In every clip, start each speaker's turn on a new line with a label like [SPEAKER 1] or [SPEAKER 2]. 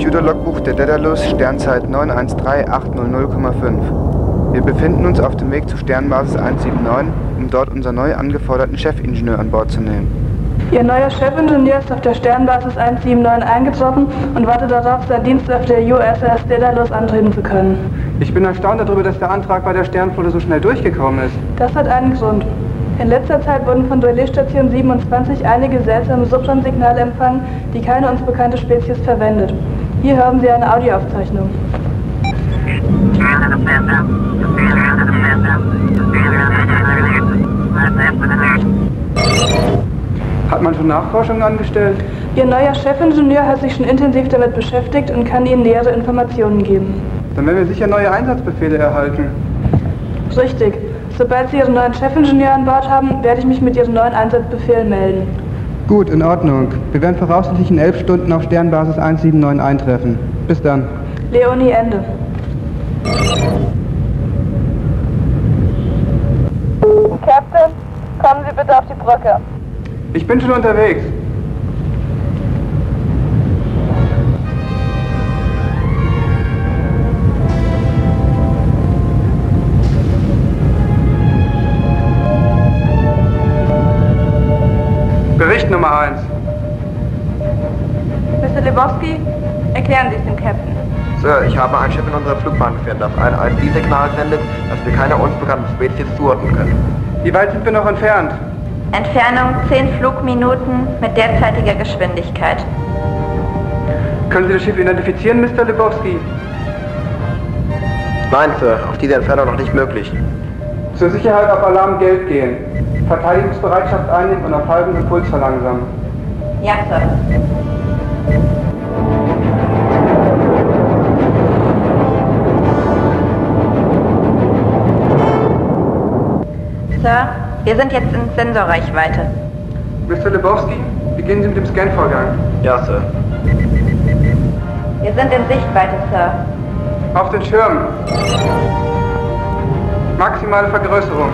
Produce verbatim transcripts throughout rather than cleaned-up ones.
[SPEAKER 1] Computerlogbuch der Daedalus, Sternzeit neun eins drei acht null null Komma fünf. Wir befinden uns auf dem Weg zur Sternbasis eins sieben neun, um dort unseren neu angeforderten Chefingenieur an Bord zu nehmen.
[SPEAKER 2] Ihr neuer Chefingenieur ist auf der Sternbasis eins sieben neun eingetroffen und wartet darauf, seinen Dienst auf der U S S Daedalus antreten zu können.
[SPEAKER 3] Ich bin erstaunt darüber, dass der Antrag bei der Sternflotte so schnell durchgekommen ist.
[SPEAKER 2] Das hat einen Grund. In letzter Zeit wurden von Relaisstation siebenundzwanzig einige seltsame Subsonsignale empfangen, die keine uns bekannte Spezies verwendet. Hier hören Sie eine Audioaufzeichnung.
[SPEAKER 3] Hat man schon Nachforschungen angestellt?
[SPEAKER 2] Ihr neuer Chefingenieur hat sich schon intensiv damit beschäftigt und kann Ihnen nähere Informationen geben.
[SPEAKER 3] Dann werden wir sicher neue Einsatzbefehle erhalten.
[SPEAKER 2] Richtig. Sobald Sie Ihren neuen Chefingenieur an Bord haben, werde ich mich mit Ihren neuen Einsatzbefehlen melden.
[SPEAKER 3] Gut, in Ordnung. Wir werden voraussichtlich in elf Stunden auf Sternbasis eins sieben neun eintreffen. Bis dann.
[SPEAKER 2] Leonie, Ende. Captain, kommen Sie bitte auf die Brücke.
[SPEAKER 3] Ich bin schon unterwegs. Bericht Nummer eins.
[SPEAKER 2] Mister Lebowski, erklären Sie es dem Captain.
[SPEAKER 4] Sir, ich habe ein Schiff in unserer Flugbahn gefunden, das ein I S-Signal sendet, das wir keiner uns bekannten Spezies zuordnen können.
[SPEAKER 3] Wie weit sind wir noch entfernt?
[SPEAKER 5] Entfernung zehn Flugminuten mit derzeitiger Geschwindigkeit.
[SPEAKER 3] Können Sie das Schiff identifizieren, Mister Lebowski?
[SPEAKER 4] Nein, Sir, auf diese Entfernung noch nicht möglich.
[SPEAKER 3] Zur Sicherheit auf Alarm Geld gehen. Verteidigungsbereitschaft einnehmen und auf halbem Impuls verlangsamen.
[SPEAKER 5] Ja, Sir. Sir, wir sind jetzt in Sensorreichweite.
[SPEAKER 3] Mister Lebowski, beginnen Sie mit dem Scanvorgang.
[SPEAKER 4] Ja, Sir.
[SPEAKER 5] Wir sind in Sichtweite, Sir.
[SPEAKER 3] Auf den Schirm. Maximale Vergrößerung.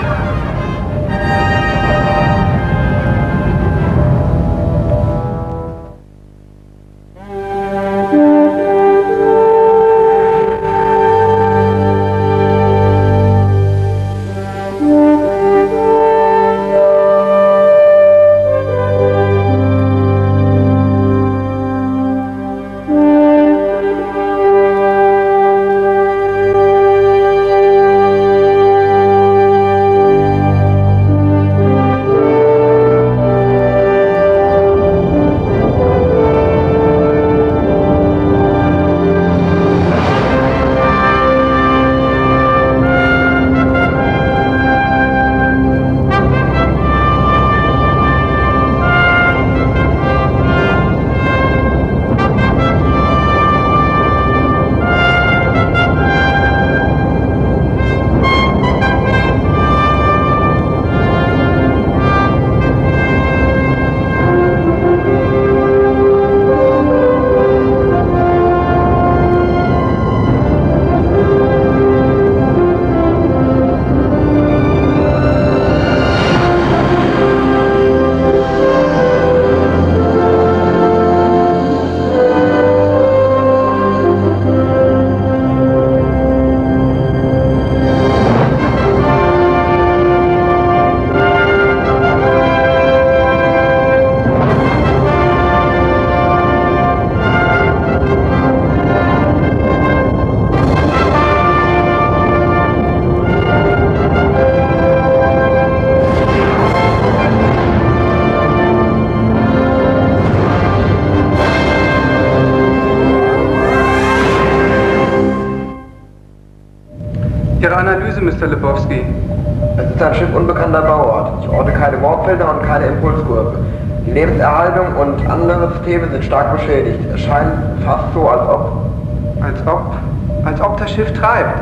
[SPEAKER 3] Ihre Analyse, Mister Lebowski.
[SPEAKER 4] Es ist ein Schiff unbekannter Bauart. Ich orte keine Warpfelder und keine Impulskurve. Die Lebenserhaltung und andere Systeme sind stark beschädigt. Es scheint fast so, als ob...
[SPEAKER 3] Als ob... als ob das Schiff treibt.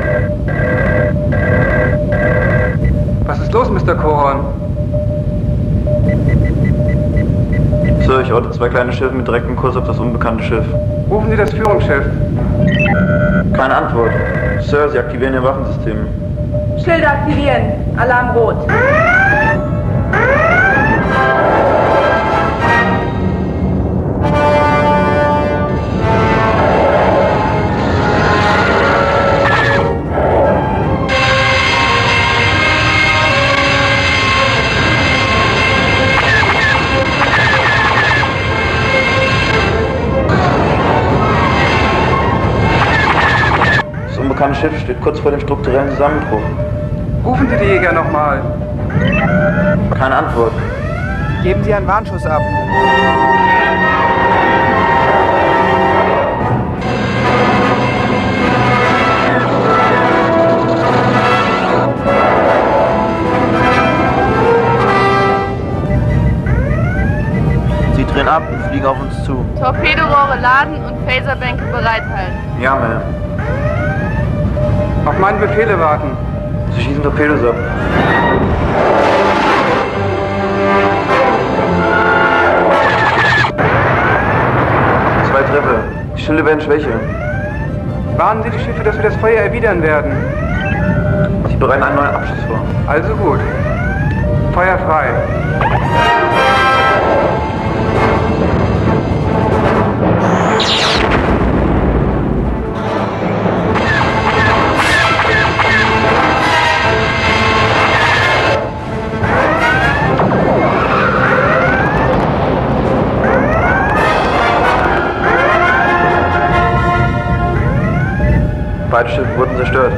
[SPEAKER 3] Was ist los, Mister Coron?
[SPEAKER 6] Sir, ich orte zwei kleine Schiffe mit direktem Kurs auf das unbekannte Schiff.
[SPEAKER 3] Rufen Sie das Führungsschiff.
[SPEAKER 6] Keine Antwort. Sir, Sie aktivieren Ihr Waffensystem.
[SPEAKER 2] Schilder aktivieren. Alarm rot.
[SPEAKER 6] Schiff steht kurz vor dem strukturellen Zusammenbruch.
[SPEAKER 3] Rufen Sie die Jäger nochmal.
[SPEAKER 6] Keine Antwort.
[SPEAKER 1] Geben Sie einen Warnschuss ab.
[SPEAKER 6] Sie drehen ab und fliegen auf uns zu.
[SPEAKER 2] Torpedorohre laden und Phaserbänke bereithalten.
[SPEAKER 6] Ja, Ma'am.
[SPEAKER 3] Auf meine Befehle warten.
[SPEAKER 6] Sie schießen Torpedos ab. Zwei Treffer. Die Schilde werden schwächer.
[SPEAKER 3] Warnen Sie die Schiffe, dass wir das Feuer erwidern werden.
[SPEAKER 6] Sie bereiten einen neuen Abschuss vor.
[SPEAKER 3] Also gut. Feuer frei.
[SPEAKER 6] Beide Schiffe wurden zerstört.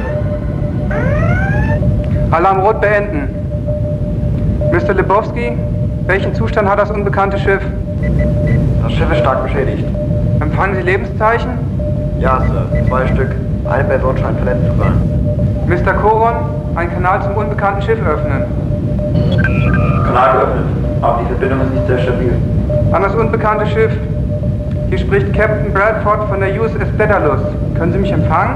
[SPEAKER 3] Alarm Rot beenden. Mister Lebowski, welchen Zustand hat das unbekannte Schiff?
[SPEAKER 4] Das Schiff ist stark beschädigt.
[SPEAKER 3] Empfangen Sie Lebenszeichen?
[SPEAKER 4] Ja, Sir. Zwei Stück. Eine Person scheint verletzt zu sein.
[SPEAKER 3] Mister Koron, einen Kanal zum unbekannten Schiff öffnen.
[SPEAKER 6] Kanal geöffnet. Aber die Verbindung ist nicht sehr stabil.
[SPEAKER 3] An das unbekannte Schiff. Hier spricht Captain Bradford von der U S S Daedalus. Können Sie mich empfangen?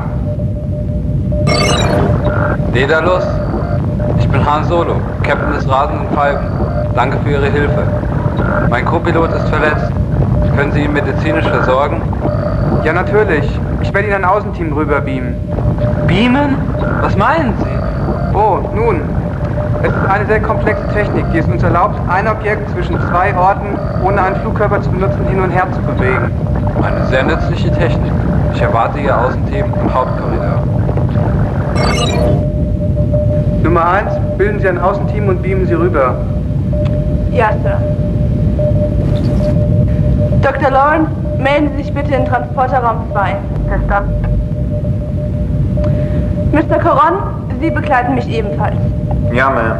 [SPEAKER 7] Daedalus? Ich bin Han Solo, Captain des rasenden Falken. Danke für Ihre Hilfe. Mein Co-Pilot ist verletzt. Können Sie ihn medizinisch versorgen?
[SPEAKER 3] Ja, natürlich. Ich werde Ihnen ein Außenteam rüberbeamen.
[SPEAKER 7] Beamen? Was meinen Sie?
[SPEAKER 3] Oh, nun. Es ist eine sehr komplexe Technik, die es uns erlaubt, ein Objekt zwischen zwei Orten ohne einen Flugkörper zu benutzen hin und her zu bewegen.
[SPEAKER 7] Eine sehr nützliche Technik. Ich erwarte Ihr Außenteam im Hauptkorridor.
[SPEAKER 3] Nummer eins, bilden Sie ein Außenteam und beamen Sie rüber.
[SPEAKER 2] Ja, Sir. Doktor Lawrence, melden Sie sich bitte in Transporterraum zwei. Verstanden. Mister Coron, Sie begleiten mich ebenfalls.
[SPEAKER 6] Ja, Ma'am.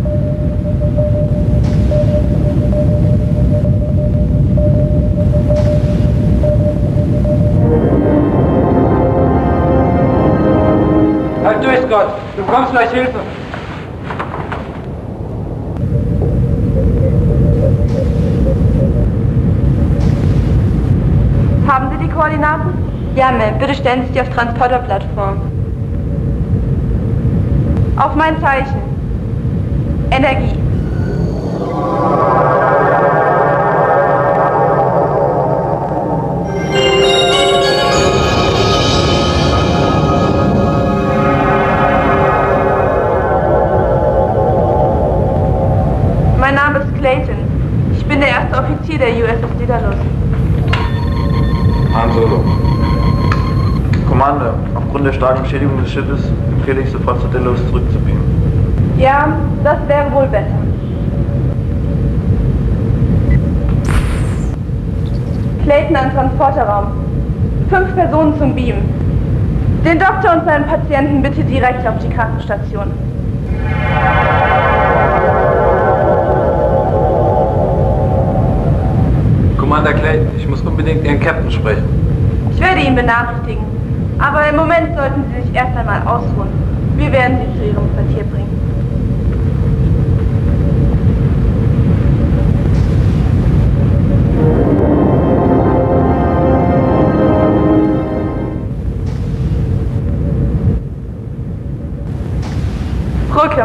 [SPEAKER 3] Halt durch, Scott! Du bekommst gleich Hilfe!
[SPEAKER 2] Haben Sie die Koordinaten?
[SPEAKER 5] Ja, Ma'am. Bitte stellen Sie sich auf Transporterplattform.
[SPEAKER 2] Auf mein Zeichen. Energie. Mein Name ist Clayton. Ich bin der erste Offizier der U S S Daedalus.
[SPEAKER 7] Han Solo.
[SPEAKER 6] Commander, aufgrund der starken Beschädigung des Schiffes empfehle ich sofort zu Delos zurückzubeamen.
[SPEAKER 2] Ja, das wäre wohl besser. Clayton an Transporterraum. Fünf Personen zum Beamen. Den Doktor und seinen Patienten bitte direkt auf die Krankenstation.
[SPEAKER 7] Commander Clayton, ich muss unbedingt Ihren Captain sprechen.
[SPEAKER 2] Ich werde ihn benachrichtigen. Aber im Moment sollten Sie sich erst einmal ausruhen. Wir werden Sie zu Ihrem Quartier bringen. Brücke.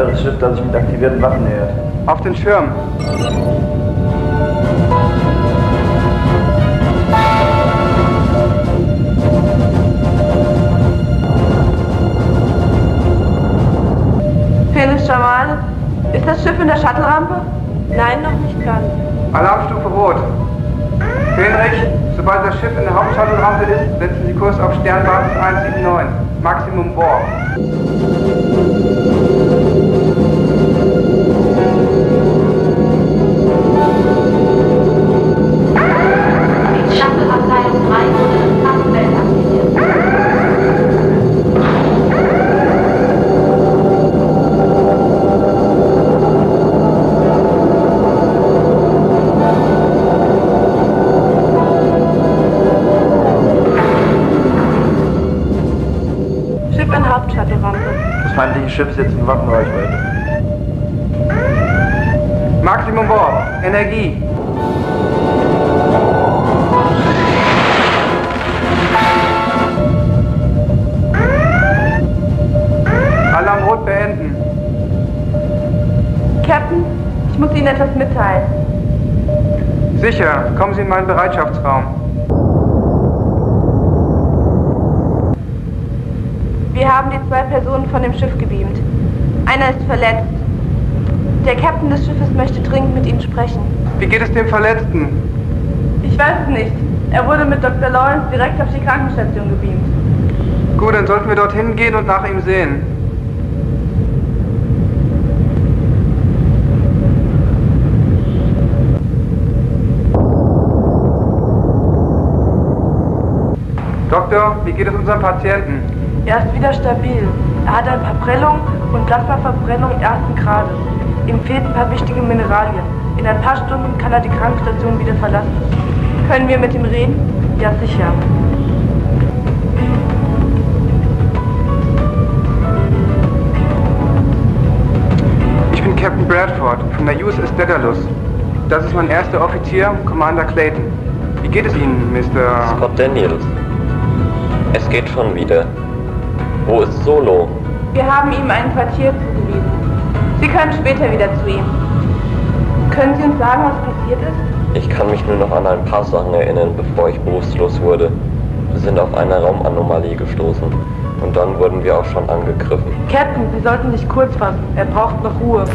[SPEAKER 6] anderes Schiff, das sich mit aktivierten Waffen nähert.
[SPEAKER 3] Auf den Schirm.
[SPEAKER 5] Felix Jamal, ist das Schiff in der Shuttle-Rampe? Nein, noch nicht ganz.
[SPEAKER 3] Alarmstufe Rot. Fenrich, sobald das Schiff in der Hauptshuttle-Rampe ist, setzen Sie Kurs auf Sternbasis eins sieben neun. Maximum Warp.
[SPEAKER 8] Shuttle-Abteilung drei wurde im Kraftfeld aktiviert.
[SPEAKER 5] Schiff in Hauptshuttle-Rampe.
[SPEAKER 6] Das feindliche Schiff ist jetzt in Waffenreichweite.
[SPEAKER 3] Maximum Warp. Energie. Alarm Rot beenden.
[SPEAKER 5] Captain, ich muss Ihnen etwas mitteilen.
[SPEAKER 3] Sicher, kommen Sie in meinen Bereitschaftsraum.
[SPEAKER 5] Wir haben die zwei Personen von dem Schiff gebeamt. Einer ist verletzt. Der Captain des Schiffes möchte dringend mit Ihnen sprechen.
[SPEAKER 3] Wie geht es dem Verletzten?
[SPEAKER 2] Ich weiß es nicht. Er wurde mit Doktor Lawrence direkt auf die Krankenstation gebeamt.
[SPEAKER 3] Gut, dann sollten wir dorthin gehen und nach ihm sehen. Doktor, wie geht es unserem Patienten?
[SPEAKER 2] Er ist wieder stabil. Er hat ein paar Prellungen und Plasmaverbrennung ersten Grades. Ihm fehlen ein paar wichtige Mineralien. In ein paar Stunden kann er die Krankenstation wieder verlassen.
[SPEAKER 5] Können wir mit ihm reden?
[SPEAKER 2] Ja, sicher.
[SPEAKER 3] Ich bin Captain Bradford von der U S S Daedalus. Das ist mein erster Offizier, Commander Clayton. Wie geht es Ihnen, Mister
[SPEAKER 9] Scott Daniels. Es geht schon wieder. Wo ist Solo?
[SPEAKER 5] Wir haben ihm ein Quartier zugewiesen. Sie können später wieder zu ihm. Können Sie uns sagen, was passiert ist?
[SPEAKER 9] Ich kann mich nur noch an ein paar Sachen erinnern, bevor ich bewusstlos wurde. Wir sind auf eine Raumanomalie gestoßen. Und dann wurden wir auch schon angegriffen.
[SPEAKER 2] Captain, Sie sollten sich kurz fassen. Er braucht noch Ruhe.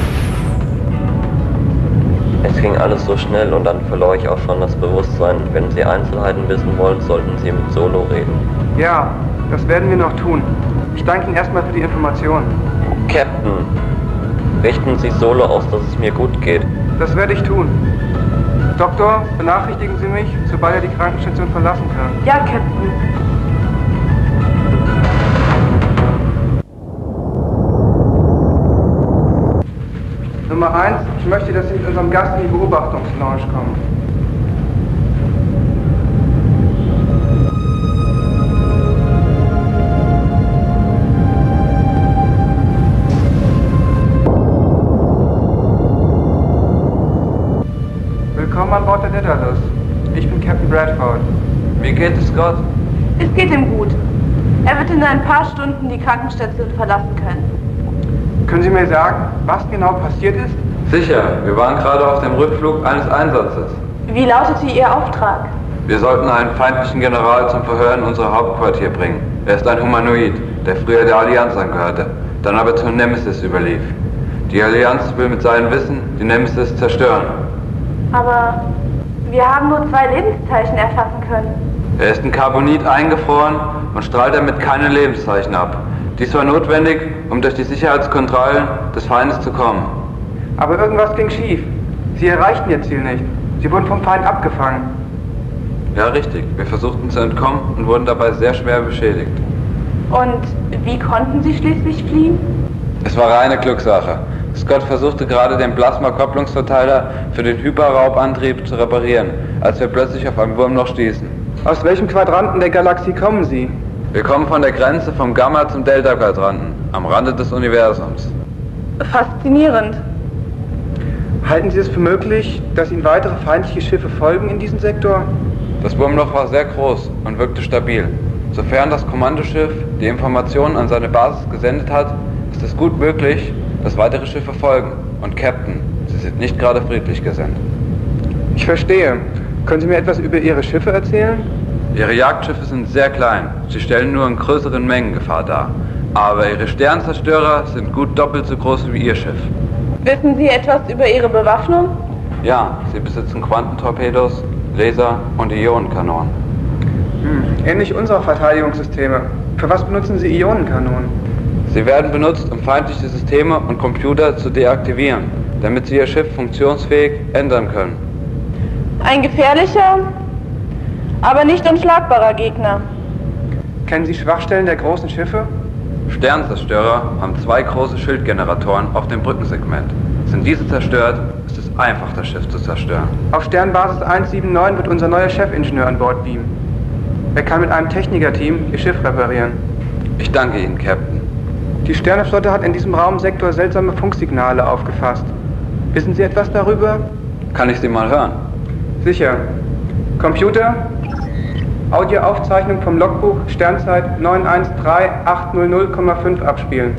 [SPEAKER 9] Es ging alles so schnell und dann verlor ich auch schon das Bewusstsein. Wenn Sie Einzelheiten wissen wollen, sollten Sie mit Solo reden.
[SPEAKER 3] Ja, das werden wir noch tun. Ich danke Ihnen erstmal für die Information.
[SPEAKER 9] Captain, richten Sie Solo aus, dass es mir gut geht.
[SPEAKER 3] Das werde ich tun. Doktor, benachrichtigen Sie mich, sobald er die Krankenstation verlassen kann.
[SPEAKER 2] Ja, Captain.
[SPEAKER 3] Nummer eins, ich möchte, dass Sie mit unserem Gast in die Beobachtungslounge kommen. Willkommen an Bord der Daedalus. Ich bin Captain Bradford.
[SPEAKER 7] Wie geht es Gott?
[SPEAKER 5] Es geht ihm gut. Er wird in ein paar Stunden die Krankenstation verlassen können.
[SPEAKER 3] Können Sie mir sagen, was genau passiert ist?
[SPEAKER 7] Sicher, wir waren gerade auf dem Rückflug eines Einsatzes.
[SPEAKER 5] Wie lautete Ihr Auftrag?
[SPEAKER 7] Wir sollten einen feindlichen General zum Verhör in unser Hauptquartier bringen. Er ist ein Humanoid, der früher der Allianz angehörte, dann aber zur Nemesis überlief. Die Allianz will mit seinem Wissen die Nemesis zerstören.
[SPEAKER 5] Aber wir haben nur zwei Lebenszeichen erfassen können.
[SPEAKER 7] Er ist in Carbonit eingefroren und strahlt damit keine Lebenszeichen ab. Dies war notwendig, um durch die Sicherheitskontrollen des Feindes zu kommen.
[SPEAKER 3] Aber irgendwas ging schief. Sie erreichten Ihr Ziel nicht. Sie wurden vom Feind abgefangen.
[SPEAKER 7] Ja, richtig. Wir versuchten zu entkommen und wurden dabei sehr schwer beschädigt.
[SPEAKER 5] Und wie konnten Sie schließlich fliehen?
[SPEAKER 7] Es war reine Glückssache. Scott versuchte gerade den Plasma-Kopplungsverteiler für den Hyperraubantrieb zu reparieren, als wir plötzlich auf ein Wurmloch stießen.
[SPEAKER 3] Aus welchem Quadranten der Galaxie kommen Sie?
[SPEAKER 7] Wir kommen von der Grenze vom Gamma zum Delta-Quadranten, am Rande des Universums.
[SPEAKER 5] Faszinierend.
[SPEAKER 3] Halten Sie es für möglich, dass Ihnen weitere feindliche Schiffe folgen in diesem Sektor?
[SPEAKER 7] Das Wurmloch war sehr groß und wirkte stabil. Sofern das Kommandoschiff die Informationen an seine Basis gesendet hat, ist es gut möglich, dass weitere Schiffe folgen. Und Captain, Sie sind nicht gerade friedlich gesinnt.
[SPEAKER 3] Ich verstehe. Können Sie mir etwas über Ihre Schiffe erzählen?
[SPEAKER 7] Ihre Jagdschiffe sind sehr klein. Sie stellen nur in größeren Mengen Gefahr dar. Aber Ihre Sternzerstörer sind gut doppelt so groß wie Ihr Schiff.
[SPEAKER 5] Wissen Sie etwas über Ihre Bewaffnung?
[SPEAKER 7] Ja, sie besitzen Quantentorpedos, Laser und Ionenkanonen.
[SPEAKER 3] Hm, ähnlich unserer Verteidigungssysteme. Für was benutzen Sie Ionenkanonen?
[SPEAKER 7] Sie werden benutzt, um feindliche Systeme und Computer zu deaktivieren, damit sie ihr Schiff funktionsfähig ändern können.
[SPEAKER 5] Ein gefährlicher, aber nicht unschlagbarer Gegner.
[SPEAKER 3] Kennen Sie Schwachstellen der großen Schiffe?
[SPEAKER 7] Sternzerstörer haben zwei große Schildgeneratoren auf dem Brückensegment. Sind diese zerstört, ist es einfach, das Schiff zu zerstören.
[SPEAKER 3] Auf Sternbasis eins sieben neun wird unser neuer Chefingenieur an Bord beamen. Er kann mit einem Technikerteam Ihr Schiff reparieren.
[SPEAKER 7] Ich danke Ihnen, Captain.
[SPEAKER 3] Die Sterneflotte hat in diesem Raumsektor seltsame Funksignale aufgefasst. Wissen Sie etwas darüber?
[SPEAKER 7] Kann ich Sie mal hören?
[SPEAKER 3] Sicher. Computer, Audioaufzeichnung vom Logbuch Sternzeit neun eins drei acht null null Komma fünf abspielen.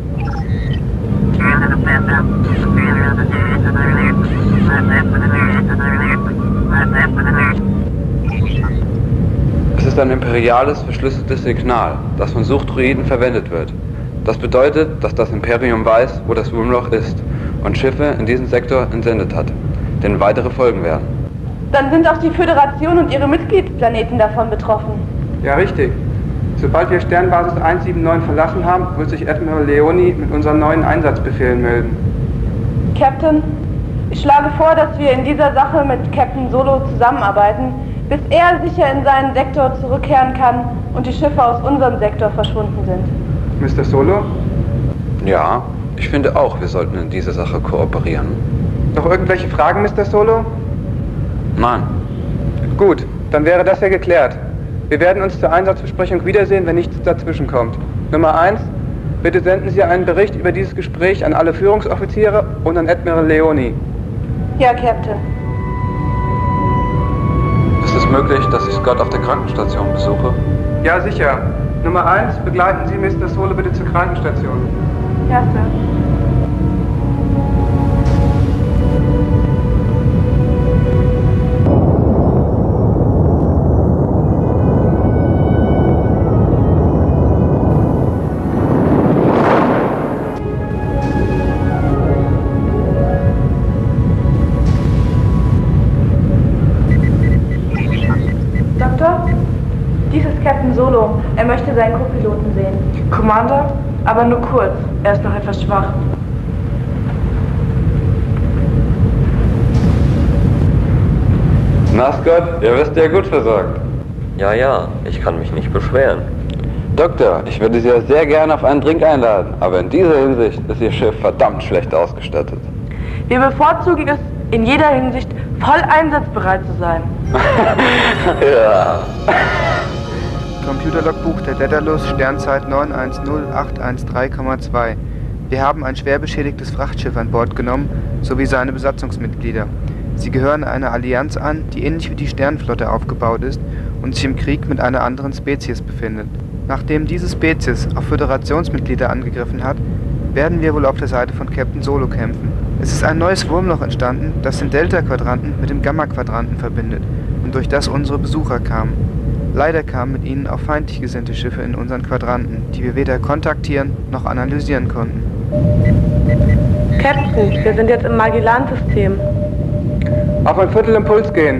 [SPEAKER 7] Es ist ein imperiales, verschlüsseltes Signal, das von Suchdruiden verwendet wird. Das bedeutet, dass das Imperium weiß, wo das Wurmloch ist und Schiffe in diesen Sektor entsendet hat, denen weitere folgen werden.
[SPEAKER 5] Dann sind auch die Föderation und ihre Mitgliedsplaneten davon betroffen.
[SPEAKER 3] Ja, richtig. Sobald wir Sternbasis eins sieben neun verlassen haben, wird sich Admiral Leoni mit unseren neuen Einsatzbefehlen melden.
[SPEAKER 5] Captain, ich schlage vor, dass wir in dieser Sache mit Captain Solo zusammenarbeiten, bis er sicher in seinen Sektor zurückkehren kann und die Schiffe aus unserem Sektor verschwunden sind.
[SPEAKER 3] Mister Solo?
[SPEAKER 7] Ja, ich finde auch, wir sollten in dieser Sache kooperieren.
[SPEAKER 3] Noch irgendwelche Fragen, Mister Solo?
[SPEAKER 7] Nein.
[SPEAKER 3] Gut, dann wäre das ja geklärt. Wir werden uns zur Einsatzbesprechung wiedersehen, wenn nichts dazwischen kommt. Nummer eins, bitte senden Sie einen Bericht über dieses Gespräch an alle Führungsoffiziere und an Admiral Leoni.
[SPEAKER 5] Ja, Captain.
[SPEAKER 7] Ist es möglich, dass ich Scott auf der Krankenstation besuche?
[SPEAKER 3] Ja, sicher. Nummer eins, begleiten Sie Mister Solo bitte zur Krankenstation.
[SPEAKER 5] Ja, Sir.
[SPEAKER 2] Solo. Er möchte seinen Co-Piloten sehen.
[SPEAKER 10] Commander? Aber nur kurz. Er ist noch etwas schwach.
[SPEAKER 7] Na Scott, ihr wisst ja gut versorgt.
[SPEAKER 9] Ja, ja, ich kann mich nicht beschweren.
[SPEAKER 7] Doktor, ich würde Sie ja sehr gerne auf einen Drink einladen, aber in dieser Hinsicht ist Ihr Schiff verdammt schlecht ausgestattet.
[SPEAKER 10] Wir bevorzugen es, in jeder Hinsicht voll einsatzbereit zu sein.
[SPEAKER 9] Ja.
[SPEAKER 1] Computerlogbuch der Daedalus, Sternzeit neun eins null acht eins drei Komma zwei. Wir haben ein schwer beschädigtes Frachtschiff an Bord genommen, sowie seine Besatzungsmitglieder. Sie gehören einer Allianz an, die ähnlich wie die Sternenflotte aufgebaut ist und sich im Krieg mit einer anderen Spezies befindet. Nachdem diese Spezies auch Föderationsmitglieder angegriffen hat, werden wir wohl auf der Seite von Captain Solo kämpfen. Es ist ein neues Wurmloch entstanden, das den Delta-Quadranten mit dem Gamma-Quadranten verbindet und durch das unsere Besucher kamen. Leider kamen mit ihnen auch feindlich gesinnte Schiffe in unseren Quadranten, die wir weder kontaktieren noch analysieren konnten.
[SPEAKER 10] Captain, wir sind jetzt im Magellan-System.
[SPEAKER 3] Auf ein Viertelimpuls gehen.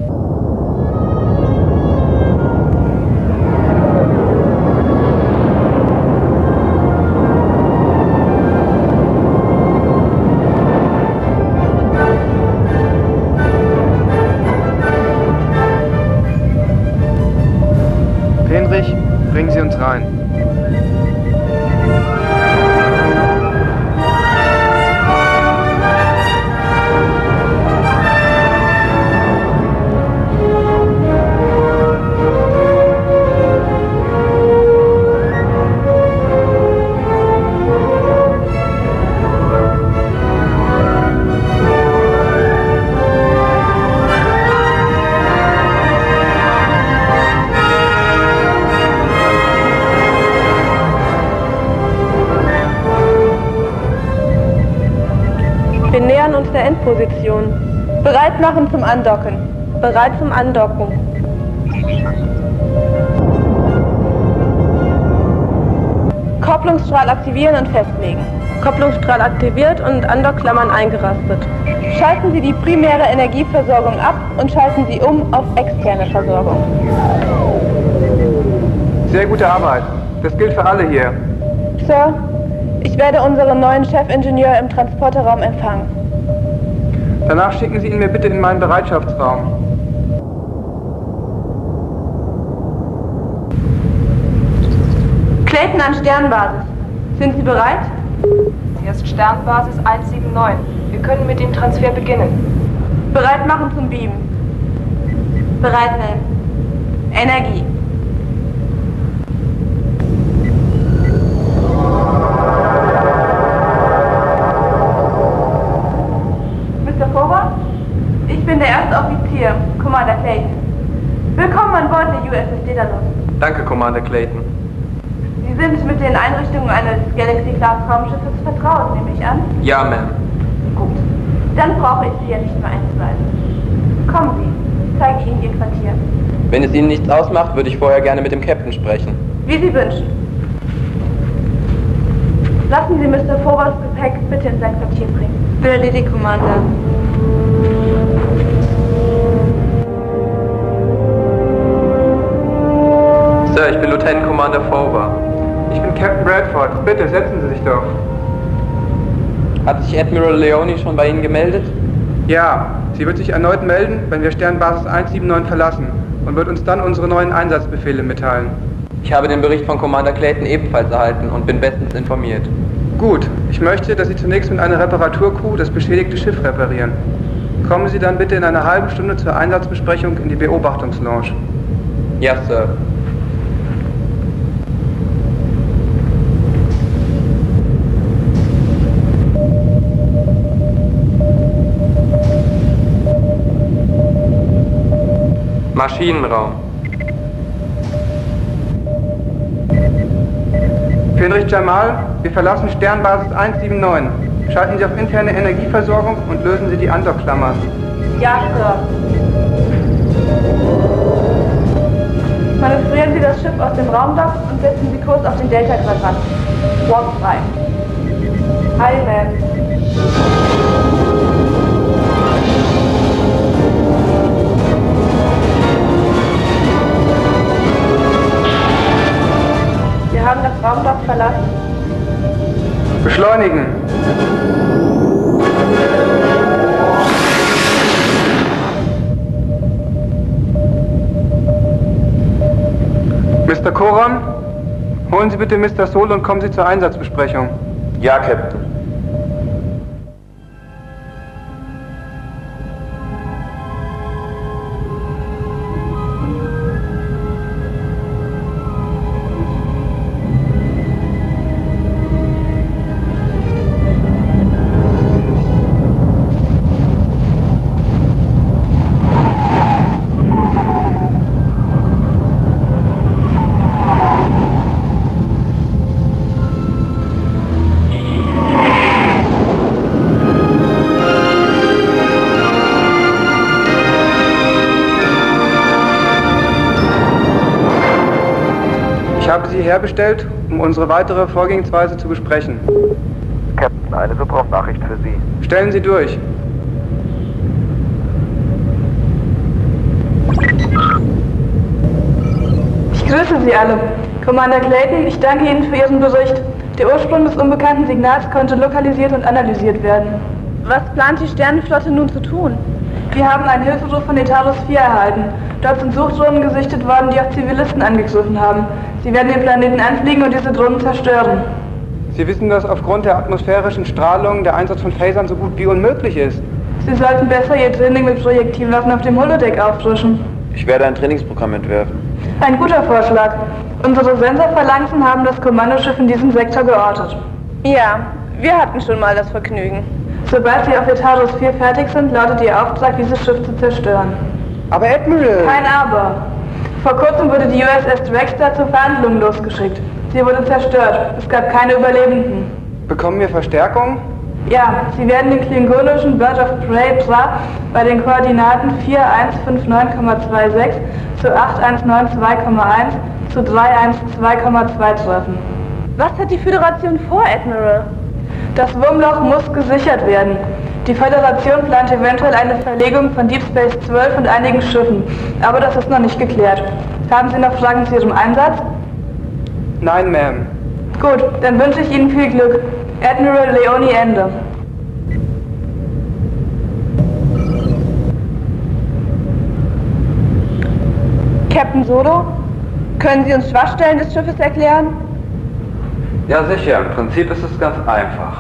[SPEAKER 1] Penrich, bringen Sie uns rein.
[SPEAKER 5] Wir nähern uns der Endposition. Bereit machen zum Andocken. Bereit zum Andocken. Kopplungsstrahl aktivieren und festlegen. Kopplungsstrahl aktiviert und Andockklammern eingerastet. Schalten Sie die primäre Energieversorgung ab und schalten Sie um auf externe Versorgung.
[SPEAKER 3] Sehr gute Arbeit. Das gilt für alle hier.
[SPEAKER 5] Sir, ich werde unseren neuen Chefingenieur im Transporterraum empfangen.
[SPEAKER 3] Danach schicken Sie ihn mir bitte in meinen Bereitschaftsraum.
[SPEAKER 5] Clayton an Sternbasis. Sind Sie bereit?
[SPEAKER 11] Hier ist Sternbasis eins sieben neun. Wir können mit dem Transfer beginnen.
[SPEAKER 5] Bereit machen zum Beamen. Bereit, Ma'am. Energie. Mister Forward? Ich bin der erste Offizier, Commander Clayton. Willkommen an Bord der U S S Daedalus.
[SPEAKER 3] Danke, Commander Clayton.
[SPEAKER 5] Sie sind mit den Einrichtungen eines Galaxy-Class-Raumschiffes vertraut, nehme ich an?
[SPEAKER 3] Ja, Ma'am.
[SPEAKER 5] Gut. Dann brauche ich Sie ja nicht mehr einzuweisen. Kommen Sie, zeige ich Ihnen Ihr Quartier.
[SPEAKER 12] Wenn es Ihnen nichts ausmacht, würde ich vorher gerne mit dem Captain sprechen.
[SPEAKER 5] Wie Sie wünschen. Lassen Sie Mister Forwards Gepäck bitte in sein Quartier bringen. Erledigt, Commander.
[SPEAKER 12] Sir, ich bin Lieutenant Commander Forward.
[SPEAKER 3] Ich bin Captain Bradford. Bitte, setzen Sie sich doch.
[SPEAKER 12] Hat sich Admiral Leone schon bei Ihnen gemeldet?
[SPEAKER 3] Ja, sie wird sich erneut melden, wenn wir Sternbasis eins sieben neun verlassen und wird uns dann unsere neuen Einsatzbefehle mitteilen.
[SPEAKER 12] Ich habe den Bericht von Commander Clayton ebenfalls erhalten und bin bestens informiert.
[SPEAKER 3] Gut, ich möchte, dass Sie zunächst mit einer Reparaturcrew das beschädigte Schiff reparieren. Kommen Sie dann bitte in einer halben Stunde zur Einsatzbesprechung in die Beobachtungslounge.
[SPEAKER 12] Ja, Sir. Maschinenraum.
[SPEAKER 3] Fenrich Jamal, wir verlassen Sternbasis eins sieben neun. Schalten Sie auf interne Energieversorgung und lösen Sie die Andockklammern.
[SPEAKER 5] Ja, Sir. Manövrieren Sie das Schiff aus dem Raumdock und setzen Sie Kurs auf den Delta-Quadrant. Warp frei. Hi, Ma'am. Wir haben das Raumdock verlassen.
[SPEAKER 3] Beschleunigen! Mister Koron, holen Sie bitte Mister Sol und kommen Sie zur Einsatzbesprechung.
[SPEAKER 6] Ja, Captain.
[SPEAKER 3] Ich habe Sie herbestellt, um unsere weitere Vorgehensweise zu besprechen.
[SPEAKER 13] Captain, eine Subraumnachricht für Sie.
[SPEAKER 3] Stellen Sie durch.
[SPEAKER 2] Ich grüße Sie alle. Commander Clayton, ich danke Ihnen für Ihren Bericht. Der Ursprung des unbekannten Signals konnte lokalisiert und analysiert werden.
[SPEAKER 5] Was plant die Sternenflotte nun zu tun?
[SPEAKER 2] Wir haben einen Hilferuf von Etaros vier erhalten. Dort sind Suchdrohnen gesichtet worden, die auch Zivilisten angegriffen haben. Sie werden den Planeten anfliegen und diese Drohnen zerstören.
[SPEAKER 3] Sie wissen, dass aufgrund der atmosphärischen Strahlung der Einsatz von Phasern so gut wie unmöglich ist.
[SPEAKER 2] Sie sollten besser Ihr Training mit Projektilwaffen auf dem Holodeck auffrischen.
[SPEAKER 6] Ich werde ein Trainingsprogramm entwerfen.
[SPEAKER 2] Ein guter Vorschlag. Unsere Sensorphalanxen haben das Kommandoschiff in diesem Sektor geortet.
[SPEAKER 5] Ja, wir hatten schon mal das Vergnügen.
[SPEAKER 2] Sobald Sie auf Etaros vier fertig sind, lautet Ihr Auftrag, dieses Schiff zu zerstören.
[SPEAKER 3] Aber Admiral!
[SPEAKER 2] Kein Aber. Vor kurzem wurde die U S S Drexter zur Verhandlung losgeschickt. Sie wurde zerstört. Es gab keine Überlebenden.
[SPEAKER 3] Bekommen wir Verstärkung?
[SPEAKER 2] Ja, Sie werden den klingonischen Bird of Prey Pra bei den Koordinaten vier eins fünf neun Komma sechsundzwanzig zu acht eins neun zwei Komma eins zu drei eins zwei Komma zwei treffen.
[SPEAKER 5] Was hat die Föderation vor, Admiral?
[SPEAKER 2] Das Wurmloch muss gesichert werden. Die Föderation plant eventuell eine Verlegung von Deep Space zwölf und einigen Schiffen, aber das ist noch nicht geklärt. Haben Sie noch Fragen zu Ihrem Einsatz?
[SPEAKER 3] Nein, Ma'am.
[SPEAKER 2] Gut, dann wünsche ich Ihnen viel Glück. Admiral Leoni, Ende.
[SPEAKER 5] Captain Solo, können Sie uns Schwachstellen des Schiffes erklären?
[SPEAKER 7] Ja, sicher. Im Prinzip ist es ganz einfach.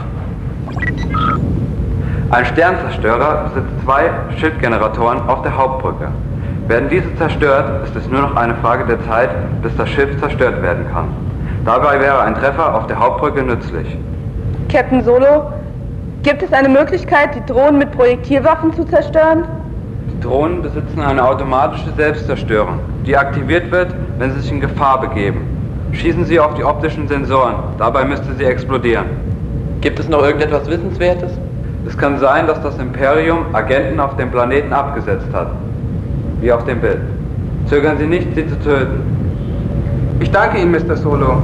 [SPEAKER 7] Ein Sternzerstörer besitzt zwei Schildgeneratoren auf der Hauptbrücke. Werden diese zerstört, ist es nur noch eine Frage der Zeit, bis das Schiff zerstört werden kann. Dabei wäre ein Treffer auf der Hauptbrücke nützlich.
[SPEAKER 5] Captain Solo, gibt es eine Möglichkeit, die Drohnen mit Projektilwaffen zu zerstören?
[SPEAKER 7] Die Drohnen besitzen eine automatische Selbstzerstörung, die aktiviert wird, wenn sie sich in Gefahr begeben. Schießen Sie auf die optischen Sensoren, dabei müsste sie explodieren.
[SPEAKER 12] Gibt es noch irgendetwas Wissenswertes?
[SPEAKER 7] Es kann sein, dass das Imperium Agenten auf dem Planeten abgesetzt hat. Wie auf dem Bild. Zögern Sie nicht, sie zu töten.
[SPEAKER 3] Ich danke Ihnen, Mister Solo.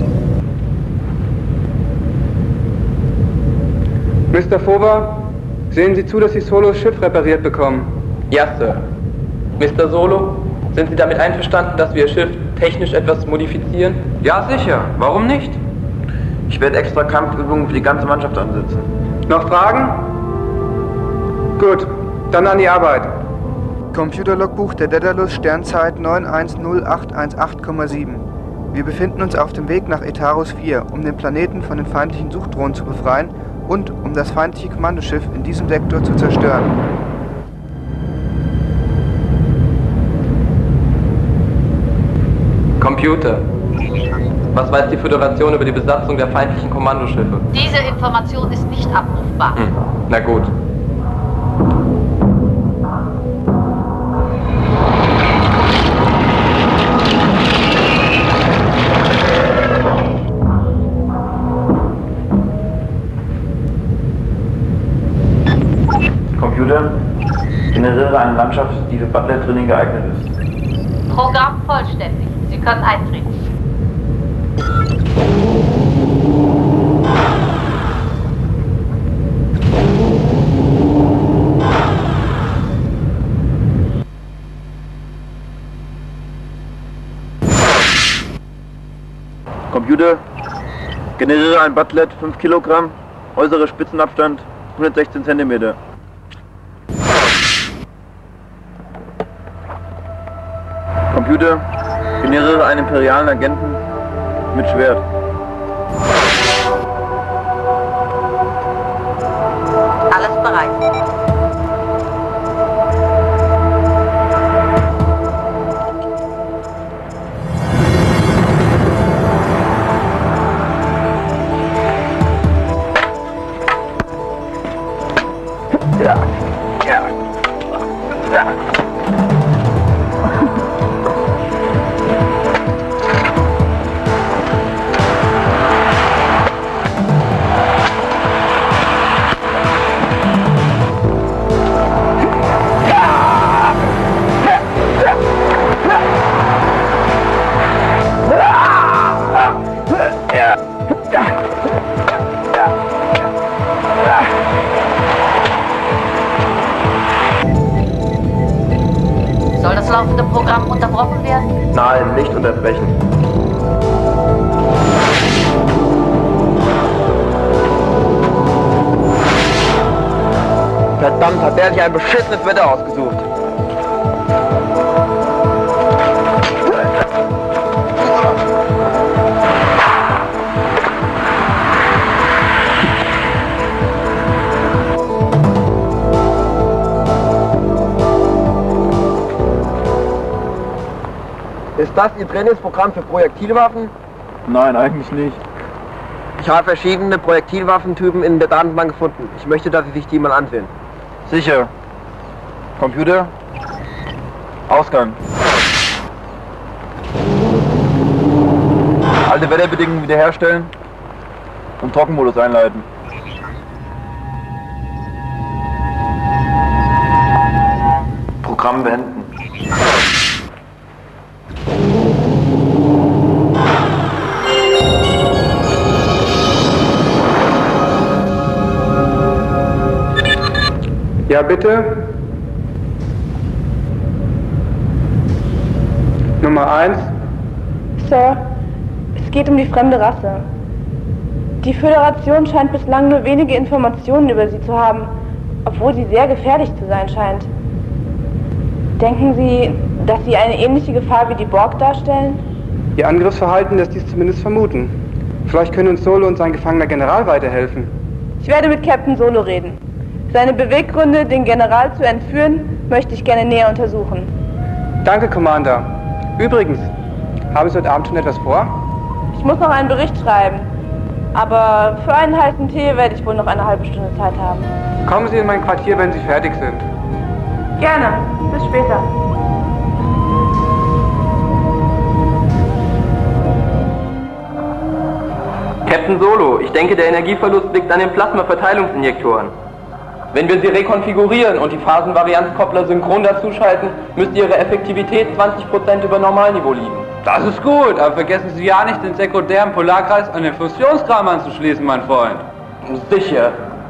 [SPEAKER 3] Mister Fova, sehen Sie zu, dass Sie Solos Schiff repariert bekommen.
[SPEAKER 12] Ja, Sir. Mister Solo, sind Sie damit einverstanden, dass wir Ihr Schiff technisch etwas modifizieren?
[SPEAKER 7] Ja, sicher. Warum nicht?
[SPEAKER 4] Ich werde extra Kampfübungen für die ganze Mannschaft ansetzen.
[SPEAKER 3] Noch Fragen? Gut, dann an die Arbeit.
[SPEAKER 1] Computerlogbuch der Daedalus, Sternzeit neun eins null acht eins acht Komma sieben. Wir befinden uns auf dem Weg nach Etarus vier, um den Planeten von den feindlichen Suchdrohnen zu befreien und um das feindliche Kommandoschiff in diesem Sektor zu zerstören.
[SPEAKER 12] Computer. Was weiß die Föderation über die Besatzung der feindlichen Kommandoschiffe?
[SPEAKER 8] Diese Information ist nicht abrufbar.
[SPEAKER 12] Hm. Na gut.
[SPEAKER 6] Computer, generiere eine Landschaft, die für Butler-Training geeignet ist.
[SPEAKER 8] Programm vollständig. Sie können eintreten.
[SPEAKER 6] Computer, generiere ein Butlet, fünf Kilogramm, äußere Spitzenabstand hundertsechzehn Zentimeter. Computer, generiere einen imperialen Agenten mit Schwert.
[SPEAKER 8] Alles bereit.
[SPEAKER 6] Ja, ja, ja.
[SPEAKER 8] Soll das laufende Programm unterbrochen werden?
[SPEAKER 4] Nein, nicht unterbrechen. Verdammt, hat der sich ein beschissenes Wetter ausgesucht. Ist das Ihr Trainingsprogramm für Projektilwaffen?
[SPEAKER 6] Nein, eigentlich nicht.
[SPEAKER 4] Ich habe verschiedene Projektilwaffentypen in der Datenbank gefunden. Ich möchte, dass Sie sich die mal ansehen.
[SPEAKER 6] Sicher. Computer, Ausgang. Alte Wetterbedingungen wiederherstellen und Trockenmodus einleiten. Programm beenden.
[SPEAKER 3] Ja, bitte. Nummer eins.
[SPEAKER 5] Sir, es geht um die fremde Rasse. Die Föderation scheint bislang nur wenige Informationen über sie zu haben, obwohl sie sehr gefährlich zu sein scheint. Denken Sie, dass sie eine ähnliche Gefahr wie die Borg darstellen?
[SPEAKER 3] Ihr Angriffsverhalten lässt dies zumindest vermuten. Vielleicht können uns Solo und sein gefangener General weiterhelfen.
[SPEAKER 5] Ich werde mit Captain Solo reden. Seine Beweggründe, den General zu entführen, möchte ich gerne näher untersuchen.
[SPEAKER 3] Danke, Commander. Übrigens, haben Sie heute Abend schon etwas vor?
[SPEAKER 5] Ich muss noch einen Bericht schreiben, aber für einen heißen Tee werde ich wohl noch eine halbe Stunde Zeit haben.
[SPEAKER 3] Kommen Sie in mein Quartier, wenn Sie fertig sind.
[SPEAKER 2] Gerne. Bis später.
[SPEAKER 12] Captain Solo, ich denke, der Energieverlust liegt an den Plasma-Verteilungsinjektoren. Wenn wir sie rekonfigurieren und die Phasenvarianzkoppler synchron dazuschalten, müsste ihre Effektivität zwanzig Prozent über Normalniveau liegen.
[SPEAKER 7] Das ist gut, aber vergessen Sie ja nicht, den sekundären Polarkreis an den Fusionskram anzuschließen, mein Freund.
[SPEAKER 12] Sicher.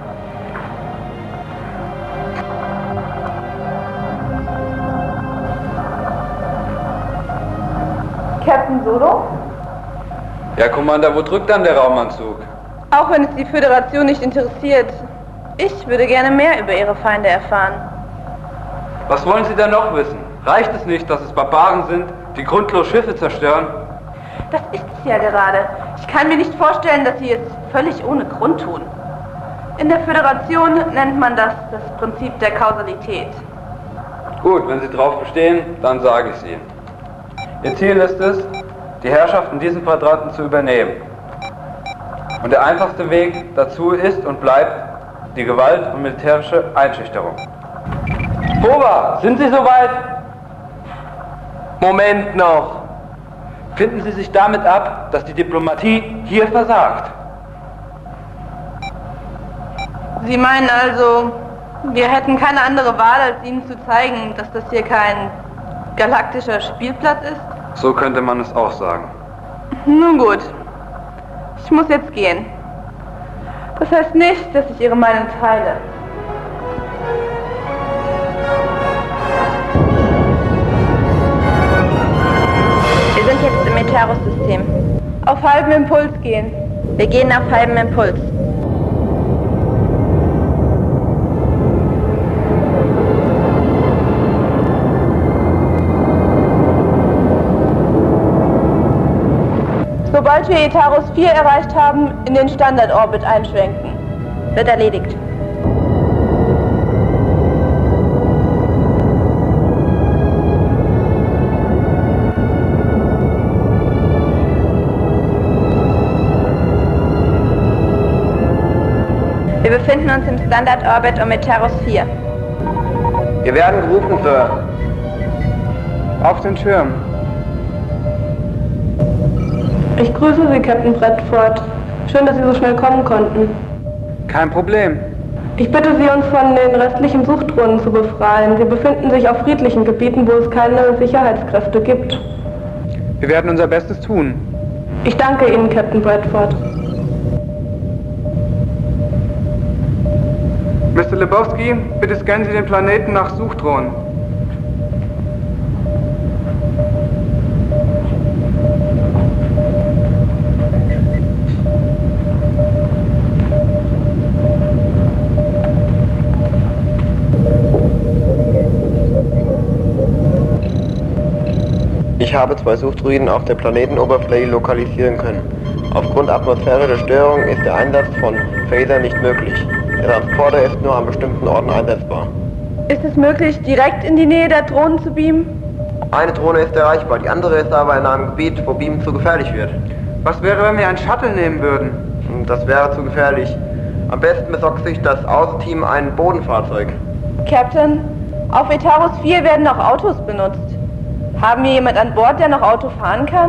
[SPEAKER 5] Captain Solo?
[SPEAKER 7] Ja, Commander, wo drückt dann der Raumanzug?
[SPEAKER 5] Auch wenn es die Föderation nicht interessiert, ich würde gerne mehr über ihre Feinde erfahren.
[SPEAKER 7] Was wollen Sie denn noch wissen? Reicht es nicht, dass es Barbaren sind, die grundlos Schiffe zerstören?
[SPEAKER 5] Das ist es ja gerade. Ich kann mir nicht vorstellen, dass sie es völlig ohne Grund tun. In der Föderation nennt man das das Prinzip der Kausalität.
[SPEAKER 7] Gut, wenn Sie drauf bestehen, dann sage ich es Ihnen. Ihr Ziel ist es, die Herrschaft in diesem Quadranten zu übernehmen. Und der einfachste Weg dazu ist und bleibt die Gewalt und militärische Einschüchterung. Boba, sind Sie soweit?
[SPEAKER 12] Moment noch.
[SPEAKER 7] Finden Sie sich damit ab, dass die Diplomatie hier versagt?
[SPEAKER 5] Sie meinen also, wir hätten keine andere Wahl, als Ihnen zu zeigen, dass das hier kein galaktischer Spielplatz ist?
[SPEAKER 7] So könnte man es auch sagen.
[SPEAKER 5] Nun gut. Ich muss jetzt gehen. Das heißt nicht, dass ich Ihre Meinung teile.
[SPEAKER 14] Wir sind jetzt im Meteorus-System.
[SPEAKER 5] Auf halbem Impuls gehen.
[SPEAKER 14] Wir gehen auf halbem Impuls.
[SPEAKER 5] Sobald wir Etarus vier erreicht haben, in den Standardorbit einschwenken.
[SPEAKER 14] Wird erledigt. Wir befinden uns im Standardorbit um Etarus vier.
[SPEAKER 4] Wir werden gerufen, Sir.
[SPEAKER 3] Auf den Schirm.
[SPEAKER 2] Ich grüße Sie, Captain Bradford. Schön, dass Sie so schnell kommen konnten.
[SPEAKER 3] Kein Problem.
[SPEAKER 2] Ich bitte Sie, uns von den restlichen Suchdrohnen zu befreien. Sie befinden sich auf friedlichen Gebieten, wo es keine Sicherheitskräfte gibt.
[SPEAKER 3] Wir werden unser Bestes tun.
[SPEAKER 2] Ich danke Ihnen, Captain Bradford.
[SPEAKER 3] Mister Lebowski, bitte scannen Sie den Planeten nach Suchdrohnen.
[SPEAKER 4] Ich habe zwei Suchdroiden auf der Planetenoberfläche lokalisieren können. Aufgrund atmosphärischer Störungen ist der Einsatz von Phaser nicht möglich. Der Transporter ist nur an bestimmten Orten einsetzbar.
[SPEAKER 5] Ist es möglich, direkt in die Nähe der Drohnen zu beamen?
[SPEAKER 4] Eine Drohne ist erreichbar, die andere ist aber in einem Gebiet, wo Beamen zu gefährlich wird.
[SPEAKER 3] Was wäre, wenn wir einen Shuttle nehmen würden?
[SPEAKER 4] Das wäre zu gefährlich. Am besten besorgt sich das Außenteam ein Bodenfahrzeug.
[SPEAKER 5] Captain, auf Etarus vier werden auch Autos benutzt. Haben wir jemand an Bord, der noch Auto fahren kann?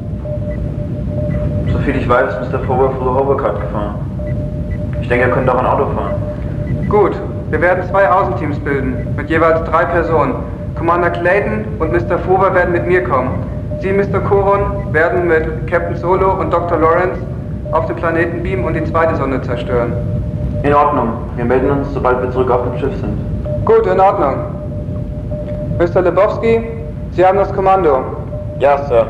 [SPEAKER 6] Soviel ich weiß, ist Mister Forward früher Hovercard gefahren. Ich denke, er könnte auch ein Auto fahren.
[SPEAKER 3] Gut, wir werden zwei Außenteams bilden, mit jeweils drei Personen. Commander Clayton und Mister Fover werden mit mir kommen. Sie, Mister Coron, werden mit Captain Solo und Doktor Lawrence auf den Planeten beamen und die zweite Sonde zerstören.
[SPEAKER 6] In Ordnung. Wir melden uns, sobald wir zurück auf dem Schiff sind.
[SPEAKER 3] Gut, in Ordnung. Mister Lebowski, Sie haben das Kommando.
[SPEAKER 4] Ja, Sir.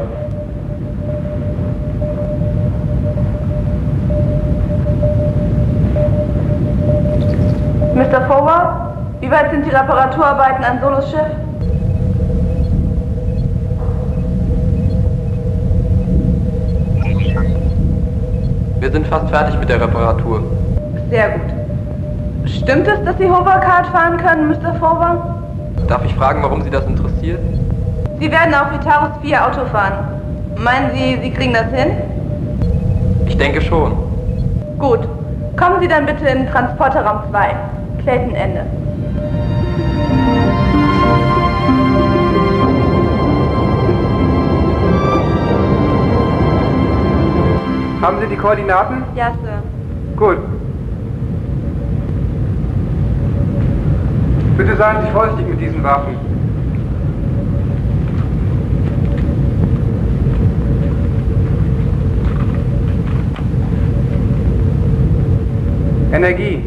[SPEAKER 5] Mister Fover, wie weit sind die Reparaturarbeiten an Solos Schiff?
[SPEAKER 12] Wir sind fast fertig mit der Reparatur.
[SPEAKER 5] Sehr gut. Stimmt es, dass Sie Hovercard fahren können, Mister Fover?
[SPEAKER 12] Darf ich fragen, warum Sie das interessiert?
[SPEAKER 5] Sie werden auf Vitaros vier Auto fahren. Meinen Sie, Sie kriegen das hin?
[SPEAKER 12] Ich denke schon.
[SPEAKER 5] Gut. Kommen Sie dann bitte in Transporterraum zwei. Clayton, Ende.
[SPEAKER 3] Haben Sie die Koordinaten?
[SPEAKER 5] Ja, Sir.
[SPEAKER 3] Gut. Bitte seien Sie vorsichtig mit diesen Waffen. Energie.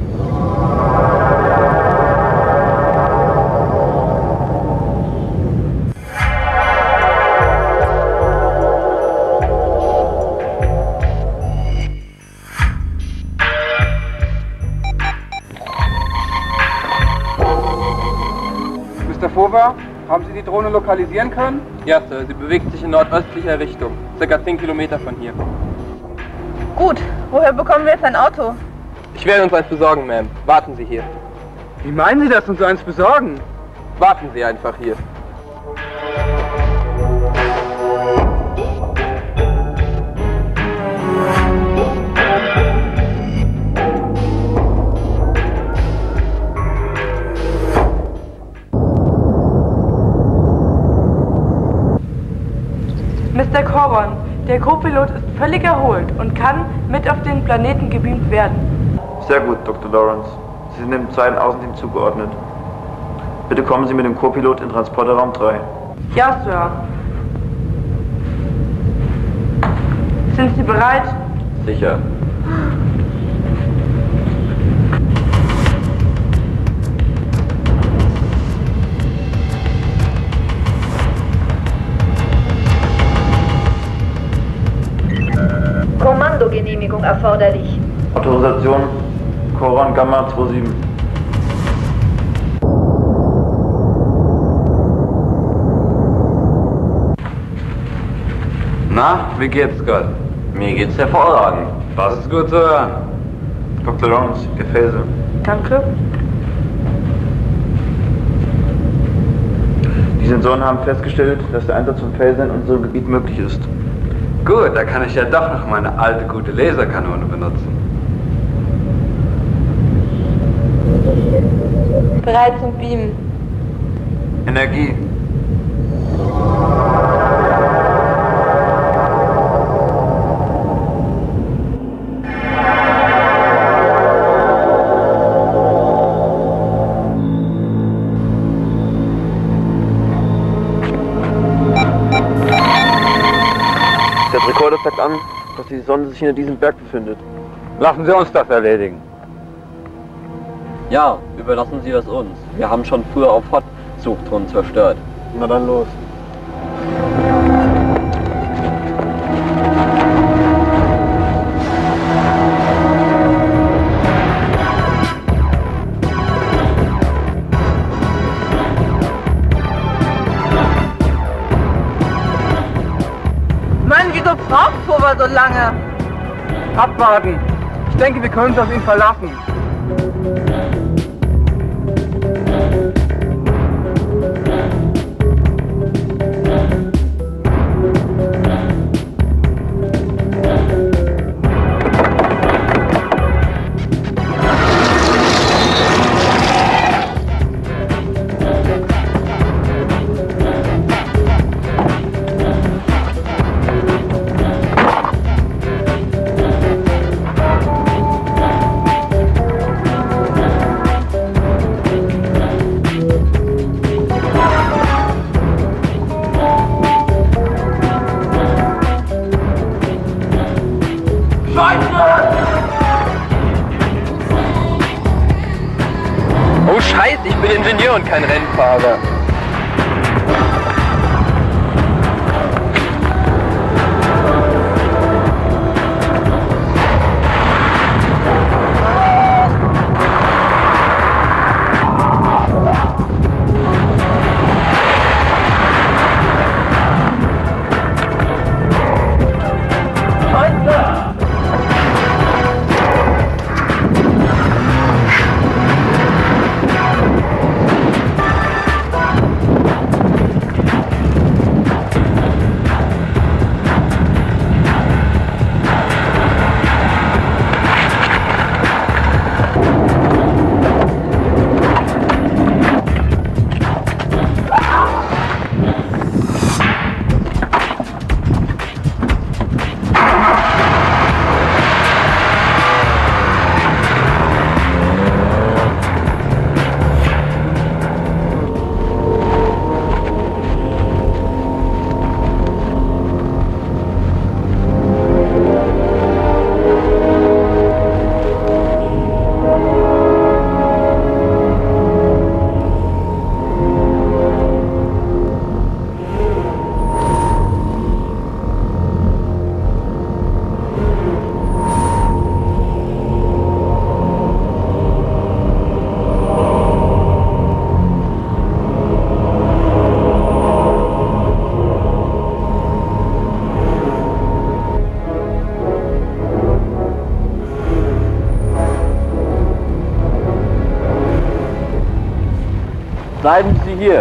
[SPEAKER 3] Mister Fover, haben Sie die Drohne lokalisieren können?
[SPEAKER 12] Ja, Sir. Sie bewegt sich in nordöstlicher Richtung. Circa zehn Kilometer von hier.
[SPEAKER 5] Gut. Woher bekommen wir jetzt ein Auto?
[SPEAKER 12] Ich werde uns eins besorgen, Ma'am. Warten Sie hier.
[SPEAKER 3] Wie meinen Sie das, uns eins besorgen?
[SPEAKER 12] Warten Sie einfach hier.
[SPEAKER 10] Mister Coron, der Co-Pilot ist völlig erholt und kann mit auf den Planeten gebeamt werden.
[SPEAKER 6] Sehr gut, Doktor Lawrence. Sie sind dem zweiten Außenteam zugeordnet. Bitte kommen Sie mit dem Co-Pilot in Transporterraum drei.
[SPEAKER 10] Ja, Sir. Sind Sie bereit?
[SPEAKER 9] Sicher.
[SPEAKER 15] Kommandogenehmigung erforderlich.
[SPEAKER 6] Autorisation Coron Gamma siebenundzwanzig.
[SPEAKER 7] Na, wie geht's, Scott?
[SPEAKER 9] Mir geht's hervorragend.
[SPEAKER 7] Das ist gut zu hören.
[SPEAKER 6] Doktor Lawrence, Ihr Felsen.
[SPEAKER 10] Danke.
[SPEAKER 6] Die Sensoren haben festgestellt, dass der Einsatz von Felsen in unserem Gebiet möglich ist.
[SPEAKER 7] Gut, da kann ich ja doch noch meine alte gute Laserkanone benutzen.
[SPEAKER 5] Bereit zum Beamen.
[SPEAKER 6] Energie. Der Rekorder zeigt an, dass die Sonde sich hinter diesem Berg befindet.
[SPEAKER 7] Lassen Sie uns das erledigen.
[SPEAKER 9] Ja, überlassen Sie das uns. Wir haben schon früher auf Hot Suchtruhen zerstört.
[SPEAKER 6] Na dann los.
[SPEAKER 5] Mann, wieso braucht Fover so lange?
[SPEAKER 3] Abwarten. Ich denke, wir können uns auf ihn verlassen.
[SPEAKER 12] weiß, ich bin Ingenieur und kein Rennfahrer.
[SPEAKER 6] Bleiben Sie hier.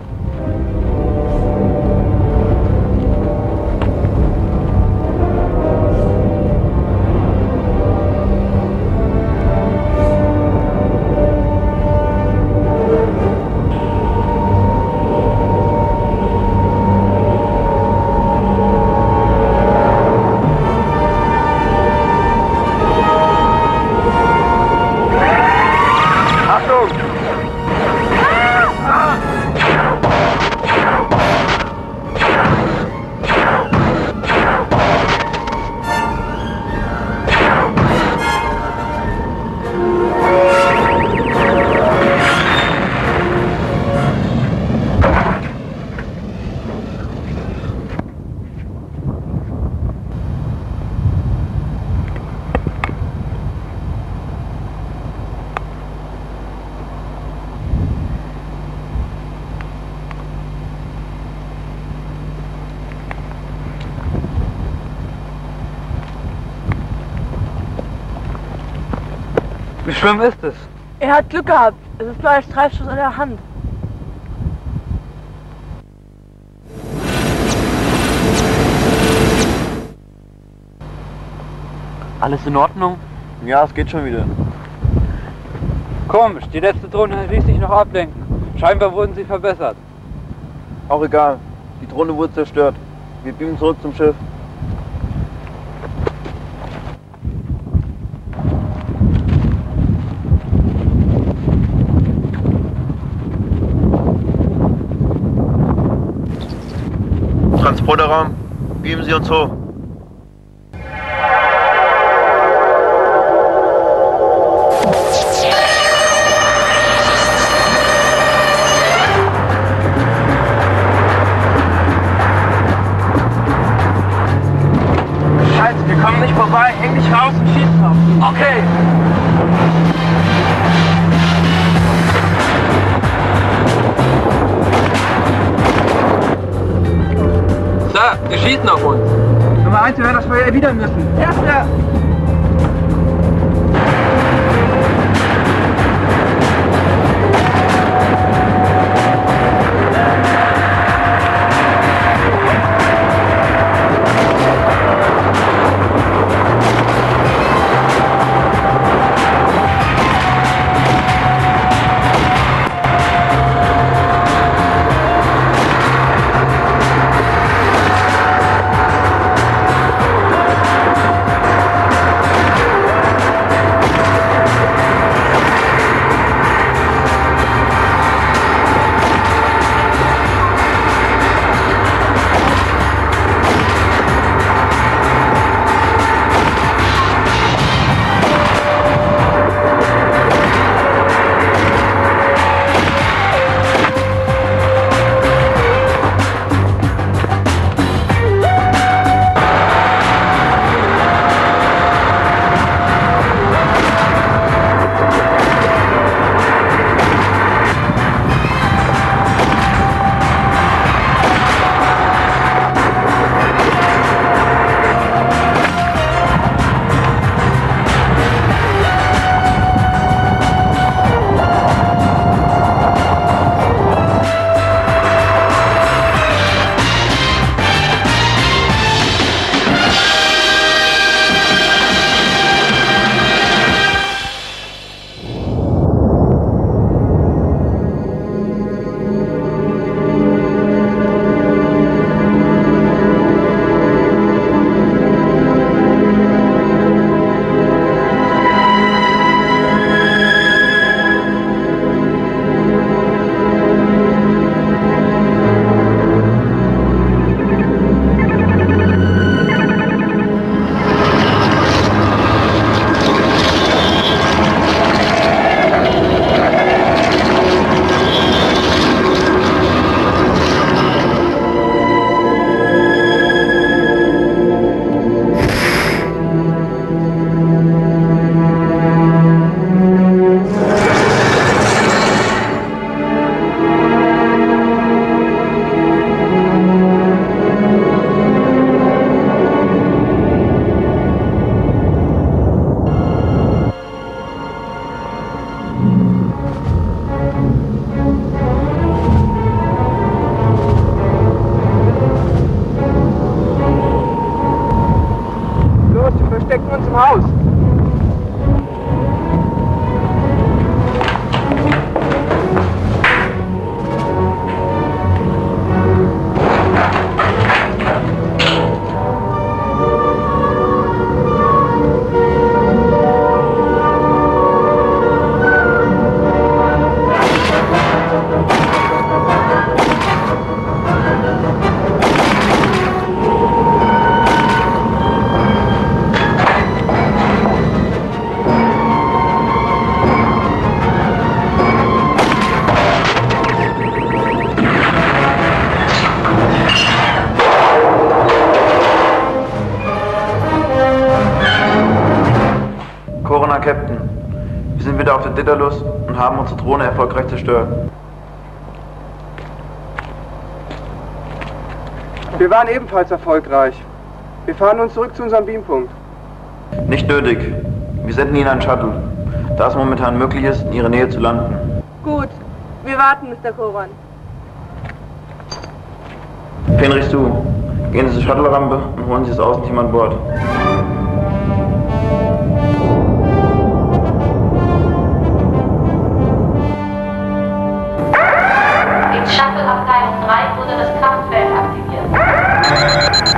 [SPEAKER 3] Wie schlimm ist es?
[SPEAKER 10] Er hat Glück gehabt. Es ist nur ein Streifschuss an der Hand.
[SPEAKER 6] Alles in Ordnung? Ja, es geht schon wieder.
[SPEAKER 3] Komisch, die letzte Drohne ließ sich noch ablenken. Scheinbar wurden sie verbessert.
[SPEAKER 6] Auch egal. Die Drohne wurde zerstört. Wir beamen zurück zum Schiff. Transporterraum, beamen Sie uns hoch.
[SPEAKER 12] Scheiße, wir kommen nicht vorbei. Häng dich raus und schieß drauf. Okay. Sir, wir schießen auf uns.
[SPEAKER 3] Nummer eins, wir werden das Feuer erwidern müssen.
[SPEAKER 12] Ja, Sir.
[SPEAKER 6] Daedalus und haben unsere Drohne erfolgreich zerstört.
[SPEAKER 3] Wir waren ebenfalls erfolgreich. Wir fahren nun zurück zu unserem Beampunkt.
[SPEAKER 6] Nicht nötig. Wir senden Ihnen einen Shuttle, da es momentan möglich ist, in Ihre Nähe zu landen.
[SPEAKER 5] Gut, wir warten, Mister Koran.
[SPEAKER 6] Fenris Su, gehen Sie zur Shuttle-Rampe und holen Sie das Außenteam an Bord.
[SPEAKER 8] In Shuttle-Abteilung drei wurde das Kraftfeld aktiviert.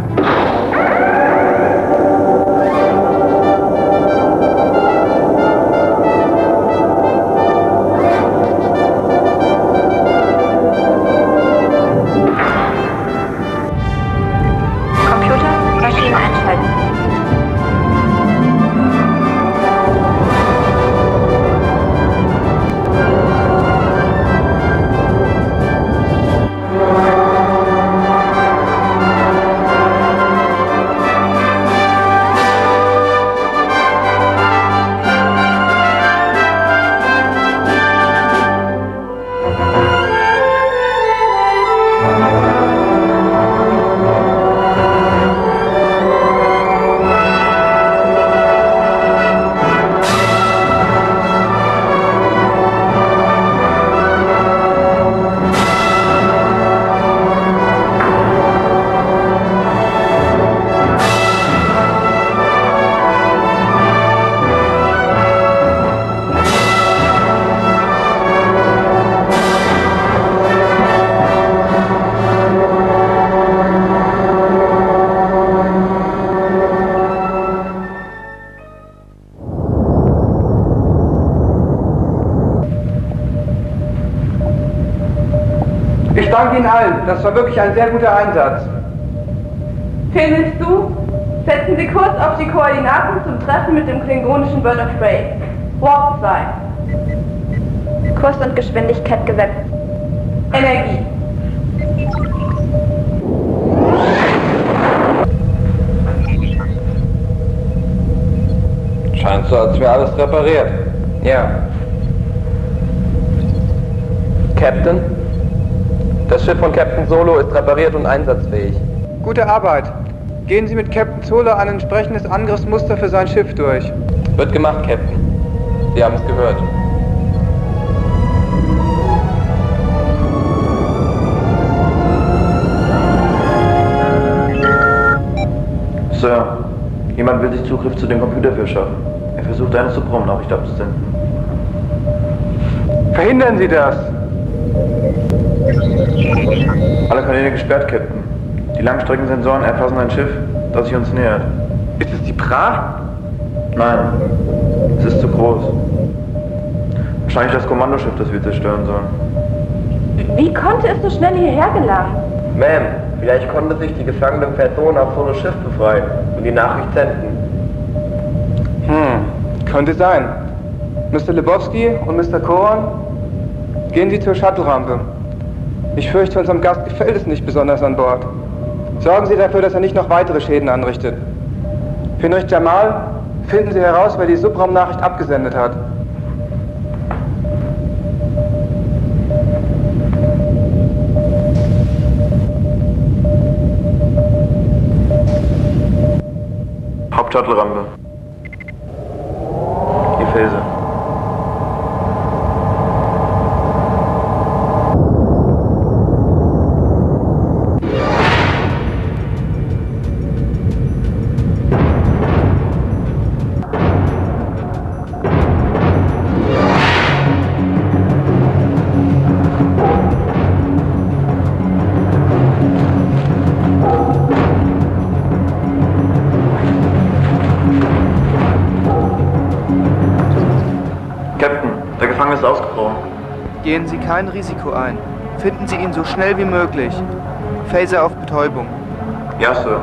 [SPEAKER 3] Ich danke Ihnen allen. Das war wirklich ein sehr guter Einsatz.
[SPEAKER 5] Fenris Su, setzen Sie Kurs auf die Koordinaten zum Treffen mit dem klingonischen Bird of Prey. Warp zwei.
[SPEAKER 14] Kurs und Geschwindigkeit gesetzt.
[SPEAKER 5] Energie.
[SPEAKER 7] Scheint so, als wäre alles repariert.
[SPEAKER 12] Ja. Captain? Das Schiff von Captain Solo ist repariert und einsatzfähig.
[SPEAKER 3] Gute Arbeit. Gehen Sie mit Captain Solo ein entsprechendes Angriffsmuster für sein Schiff durch.
[SPEAKER 12] Wird gemacht, Captain. Sie haben es gehört.
[SPEAKER 6] Sir, jemand will sich Zugriff zu dem Computer verschaffen. Er versucht, eine Subraumnachricht abzusenden.
[SPEAKER 3] Verhindern Sie das!
[SPEAKER 6] Alle Kanäle gesperrt, Captain. Die Langstreckensensoren erfassen ein Schiff, das sich uns nähert.
[SPEAKER 3] Ist es die Pra?
[SPEAKER 6] Nein, es ist zu groß. Wahrscheinlich das Kommandoschiff, das wir zerstören sollen.
[SPEAKER 5] Wie konnte es so schnell hierher gelangen?
[SPEAKER 4] Ma'am, vielleicht konnte sich die gefangene Person auf so ein Schiff befreien und die Nachricht senden.
[SPEAKER 3] Hm, könnte sein. Mister Lebowski und Mister Koran, gehen Sie zur Shuttle-Rampe. Ich fürchte, unserem Gast gefällt es nicht besonders an Bord. Sorgen Sie dafür, dass er nicht noch weitere Schäden anrichtet. Fenris Jamal, finden Sie heraus, wer die Subraumnachricht abgesendet hat.
[SPEAKER 6] Hauptshuttle-Rampe. Die Felsen. Ist ausgebrochen.
[SPEAKER 1] Gehen Sie kein Risiko ein. Finden Sie ihn so schnell wie möglich. Phaser auf Betäubung.
[SPEAKER 6] Ja, Sir.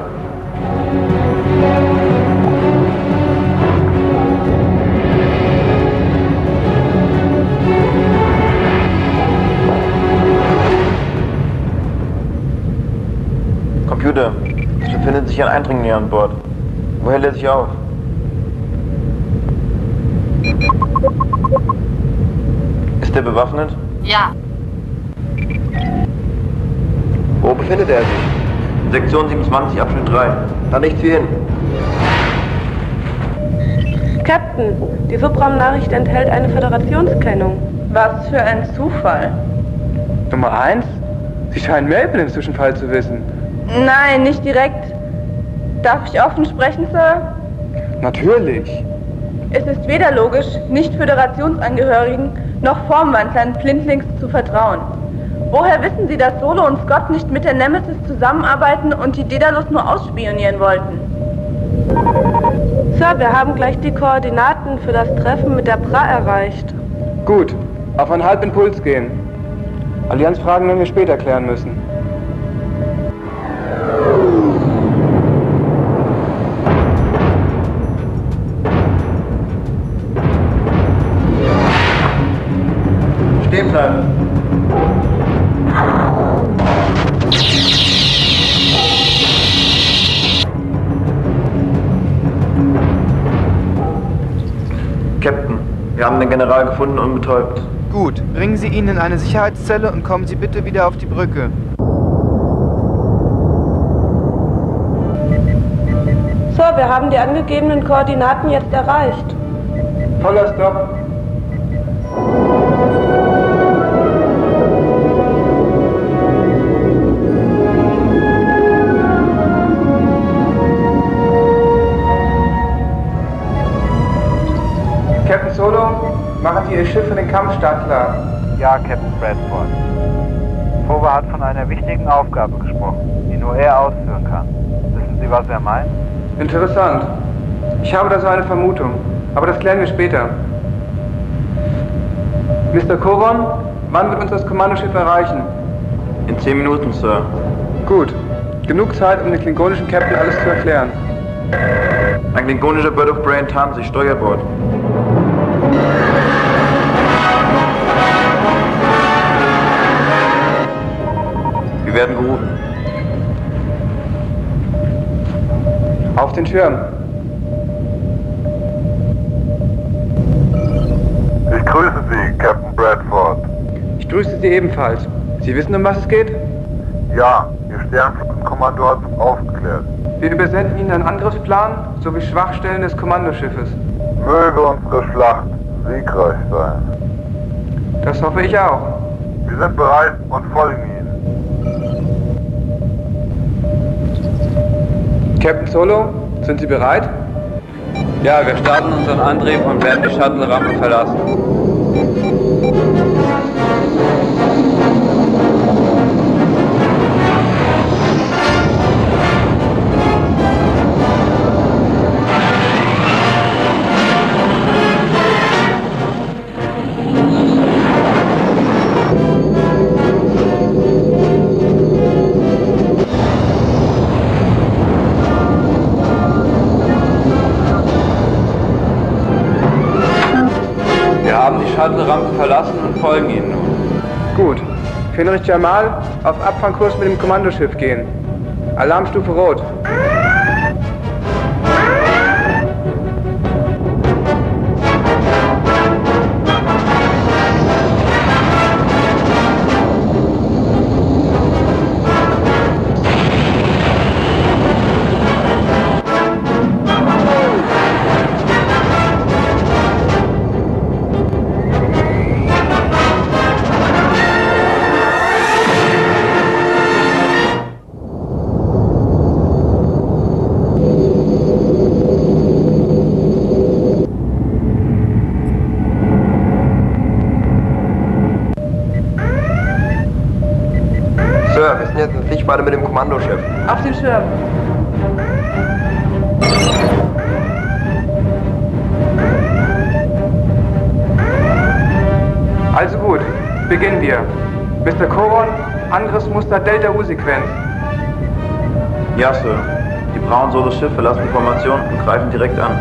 [SPEAKER 6] Computer, es befindet sich ein Eindringling an Bord. Wo hält er sich auf? Ist er bewaffnet?
[SPEAKER 8] Ja.
[SPEAKER 4] Wo befindet er sich?
[SPEAKER 6] Sektion siebenundzwanzig, Abschnitt drei.
[SPEAKER 4] Da nichts wie hin.
[SPEAKER 2] Captain, die Subram-Nachricht enthält eine Föderationskennung.
[SPEAKER 5] Was für ein Zufall.
[SPEAKER 3] Nummer eins? Sie scheinen mehr über den Zwischenfall zu wissen.
[SPEAKER 5] Nein, nicht direkt. Darf ich offen sprechen, Sir?
[SPEAKER 3] Natürlich.
[SPEAKER 5] Es ist weder logisch, nicht Föderationsangehörigen noch Formwandlern blindlings zu vertrauen. Woher wissen Sie, dass Solo und Scott nicht mit der Nemesis zusammenarbeiten und die Daedalus nur ausspionieren wollten?
[SPEAKER 2] Sir, wir haben gleich die Koordinaten für das Treffen mit der Bra erreicht.
[SPEAKER 3] Gut, auf einen Halbimpuls gehen. Allianzfragen werden wir später klären müssen.
[SPEAKER 6] Stehen bleiben. Captain, wir haben den General gefunden und betäubt.
[SPEAKER 1] Gut, bringen Sie ihn in eine Sicherheitszelle und kommen Sie bitte wieder auf die Brücke.
[SPEAKER 2] Sir, wir haben die angegebenen Koordinaten jetzt erreicht.
[SPEAKER 3] Voller Stopp. Captain Solo, machen Sie Ihr Schiff für den Kampf startklar.
[SPEAKER 13] Ja, Captain Bradford. Fova hat von einer wichtigen Aufgabe gesprochen, die nur er ausführen kann. Wissen Sie, was er meint?
[SPEAKER 3] Interessant. Ich habe da so eine Vermutung, aber das klären wir später. Mister Koron, wann wird uns das Kommandoschiff erreichen?
[SPEAKER 6] In zehn Minuten, Sir.
[SPEAKER 3] Gut. Genug Zeit, um den klingonischen Captain alles zu erklären.
[SPEAKER 6] Ein klingonischer Bird of Prey tarnt sich Steuerbord. Wir werden gerufen.
[SPEAKER 3] Auf den Schirm.
[SPEAKER 16] Ich grüße Sie, Captain Bradford.
[SPEAKER 3] Ich grüße Sie ebenfalls. Sie wissen, um was es geht?
[SPEAKER 16] Ja, Ihr Sternflottenkommando hat uns aufgeklärt.
[SPEAKER 3] Wir übersenden Ihnen einen Angriffsplan sowie Schwachstellen des Kommandoschiffes.
[SPEAKER 16] Möge unsere Schlacht siegreich sein.
[SPEAKER 3] Das hoffe ich auch.
[SPEAKER 16] Wir sind bereit und folgen Ihnen.
[SPEAKER 3] Captain Solo, sind Sie bereit?
[SPEAKER 7] Ja, wir starten unseren Antrieb und werden die Shuttle-Rampe verlassen. Wir haben die Shuttle-Rampe verlassen und folgen ihnen nun.
[SPEAKER 3] Gut. Fenrich Jamal, auf Abfangkurs mit dem Kommandoschiff gehen. Alarmstufe Rot.
[SPEAKER 4] Sir, wir sind jetzt in Sichtweite mit dem Kommandoschiff.
[SPEAKER 5] Auf den Schirm.
[SPEAKER 3] Also gut, beginnen wir. Mister Koron, Angriffsmuster Delta-U-Sequenz.
[SPEAKER 6] Ja, Sir. Die braunen Solo-Schiff verlassen die Formation und greifen direkt an.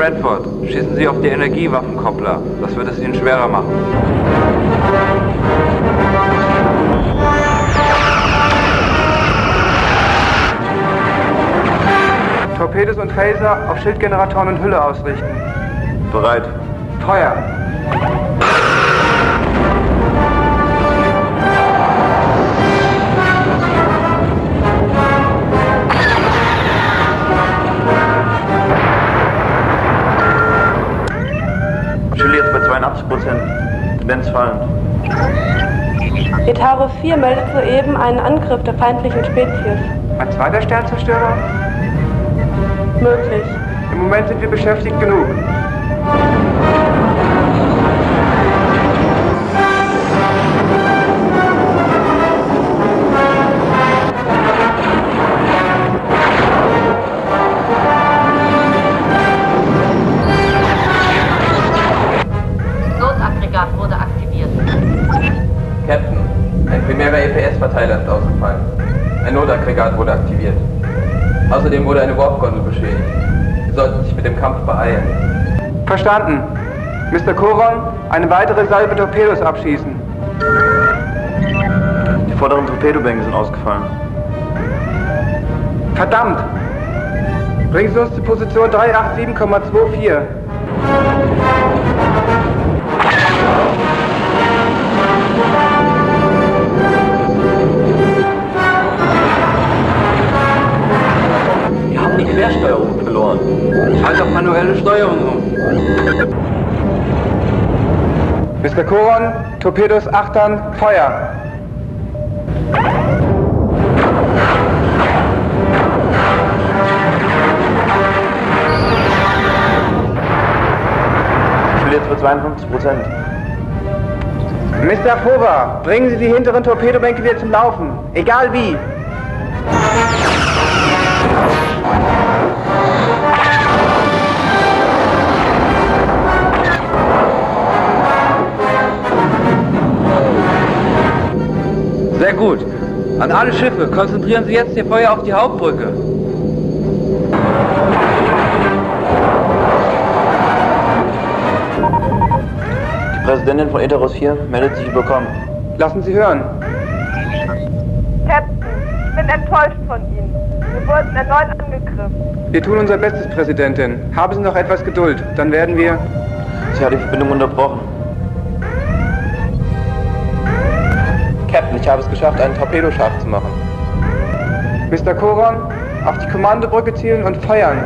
[SPEAKER 7] Bradford, schießen Sie auf die Energiewaffenkoppler. Das wird es Ihnen schwerer machen.
[SPEAKER 3] Torpedos und Phaser auf Schildgeneratoren und Hülle ausrichten.
[SPEAKER 6] Bereit.
[SPEAKER 3] Feuer!
[SPEAKER 6] Schild jetzt bei zweiundachtzig Prozent. Tendenz fallend.
[SPEAKER 5] Etaro vier meldet soeben einen Angriff der feindlichen Spezies.
[SPEAKER 3] Ein zweiter Sternzerstörer?
[SPEAKER 5] Möglich.
[SPEAKER 3] Im Moment sind wir beschäftigt genug.
[SPEAKER 8] Notaggregat wurde aktiviert.
[SPEAKER 12] Captain, ein primärer E P S-Verteiler ist ausgefallen. Ein Notaggregat wurde aktiviert. Außerdem wurde eine Warp-Gondel beschädigt. Sie sollten sich mit dem Kampf beeilen.
[SPEAKER 3] Verstanden. Mister Koron, eine weitere Salve Torpedos abschießen.
[SPEAKER 6] Die vorderen Torpedobänke sind ausgefallen.
[SPEAKER 3] Verdammt! Bringen Sie uns zur Position drei acht sieben Komma vier zwei.
[SPEAKER 12] Wir haben die Quersteuerung verloren.
[SPEAKER 7] Schalt auf manuelle Steuerung um.
[SPEAKER 3] Mister Koron, Torpedos achtern, Feuer!
[SPEAKER 6] Schild jetzt bei zweiundfünfzig Prozent.
[SPEAKER 3] Mister Fova, bringen Sie die hinteren Torpedobänke wieder zum Laufen. Egal wie.
[SPEAKER 7] Sehr gut. An alle Schiffe, konzentrieren Sie jetzt Ihr Feuer auf die Hauptbrücke.
[SPEAKER 6] Die Präsidentin von Eteros vier meldet sich überkommen.
[SPEAKER 3] Lassen Sie hören.
[SPEAKER 5] Captain, ich bin enttäuscht von Ihnen. Wir wurden erneut angegriffen.
[SPEAKER 3] Wir tun unser Bestes, Präsidentin. Haben Sie noch etwas Geduld, dann werden wir...
[SPEAKER 6] Sie hat die Verbindung unterbrochen.
[SPEAKER 12] Captain, ich habe es geschafft, einen Torpedo scharf zu machen.
[SPEAKER 3] Mister Koron, auf die Kommandobrücke zielen und feuern.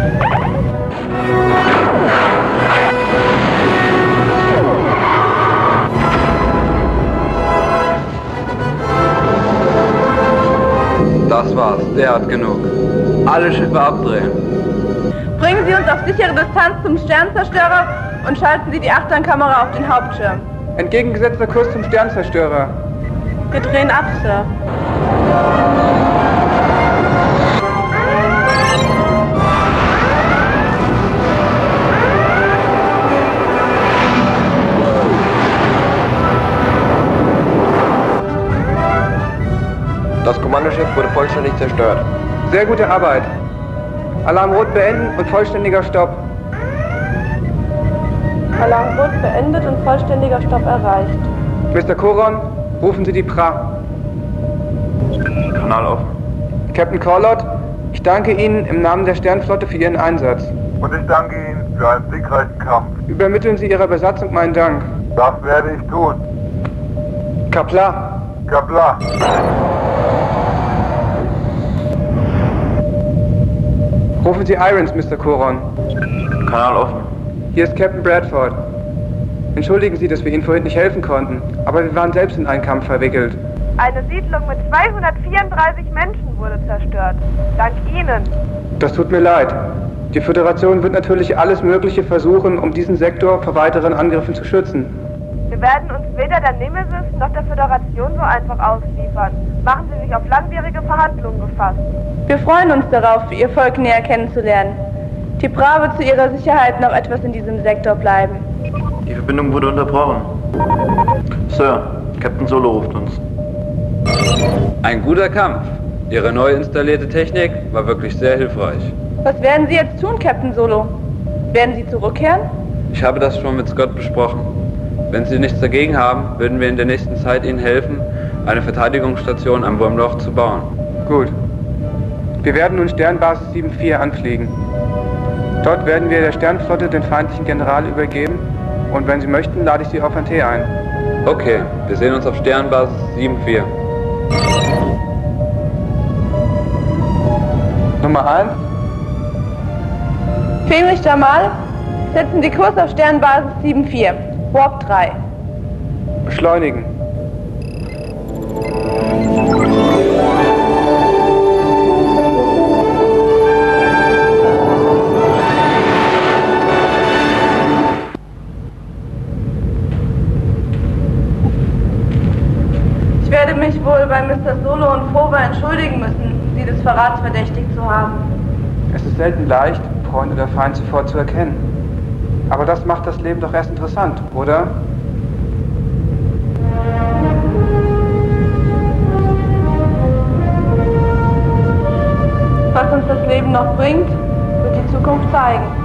[SPEAKER 7] Das war's, der hat genug. Alle Schiffe abdrehen.
[SPEAKER 5] Bringen Sie uns auf sichere Distanz zum Sternzerstörer und schalten Sie die Achternkamera auf den Hauptschirm.
[SPEAKER 3] Entgegengesetzter Kurs zum Sternzerstörer.
[SPEAKER 5] Wir drehen ab, Sir.
[SPEAKER 4] Das Kommandoschiff wurde vollständig zerstört.
[SPEAKER 3] Sehr gute Arbeit. Alarmrot beenden und vollständiger Stopp.
[SPEAKER 5] Alarmrot beendet und vollständiger Stopp erreicht.
[SPEAKER 3] Mister Koron, rufen Sie die Pra.
[SPEAKER 6] Kanal offen.
[SPEAKER 3] Captain Corlott, ich danke Ihnen im Namen der Sternflotte für Ihren Einsatz.
[SPEAKER 16] Und ich danke Ihnen für einen siegreichen Kampf.
[SPEAKER 3] Übermitteln Sie Ihrer Besatzung meinen Dank.
[SPEAKER 16] Das werde ich tun.
[SPEAKER 3] Kapla.
[SPEAKER 16] Kapla.
[SPEAKER 3] Rufen Sie Irons, Mister Koron.
[SPEAKER 6] Kanal offen.
[SPEAKER 3] Hier ist Captain Bradford. Entschuldigen Sie, dass wir Ihnen vorhin nicht helfen konnten, aber wir waren selbst in einen Kampf verwickelt.
[SPEAKER 5] Eine Siedlung mit zweihundertvierunddreißig Menschen wurde zerstört. Dank Ihnen.
[SPEAKER 3] Das tut mir leid. Die Föderation wird natürlich alles Mögliche versuchen, um diesen Sektor vor weiteren Angriffen zu schützen.
[SPEAKER 5] Wir werden uns weder der Nemesis noch der Föderation so einfach ausliefern. Machen Sie sich auf langwierige Verhandlungen gefasst. Wir freuen uns darauf, Ihr Volk näher kennenzulernen. Die Pra wird zu ihrer Sicherheit noch etwas in diesem Sektor bleiben.
[SPEAKER 6] Die Verbindung wurde unterbrochen. Sir, Captain Solo ruft uns.
[SPEAKER 7] Ein guter Kampf. Ihre neu installierte Technik war wirklich sehr hilfreich.
[SPEAKER 5] Was werden Sie jetzt tun, Captain Solo? Werden Sie zurückkehren?
[SPEAKER 7] Ich habe das schon mit Scott besprochen. Wenn Sie nichts dagegen haben, würden wir in der nächsten Zeit Ihnen helfen, eine Verteidigungsstation am Wurmloch zu bauen.
[SPEAKER 3] Gut. Wir werden nun Sternbasis sieben vier anfliegen. Dort werden wir der Sternflotte den feindlichen General übergeben und wenn Sie möchten, lade ich Sie auf ein Tee ein.
[SPEAKER 7] Okay, wir sehen uns auf Sternbasis sieben vier.
[SPEAKER 3] Nummer eins.
[SPEAKER 5] Fenrich Jamal, setzen Sie Kurs auf Sternbasis sieben vier. Warp drei.
[SPEAKER 3] Beschleunigen.
[SPEAKER 5] Ich werde mich wohl bei Mister Solo und Fova entschuldigen müssen, Sie des Verrats verdächtigt zu haben.
[SPEAKER 3] Es ist selten leicht, Freund oder Feind sofort zu erkennen. Aber das macht das Leben doch erst interessant, oder?
[SPEAKER 5] Was uns das Leben noch bringt, wird die Zukunft zeigen.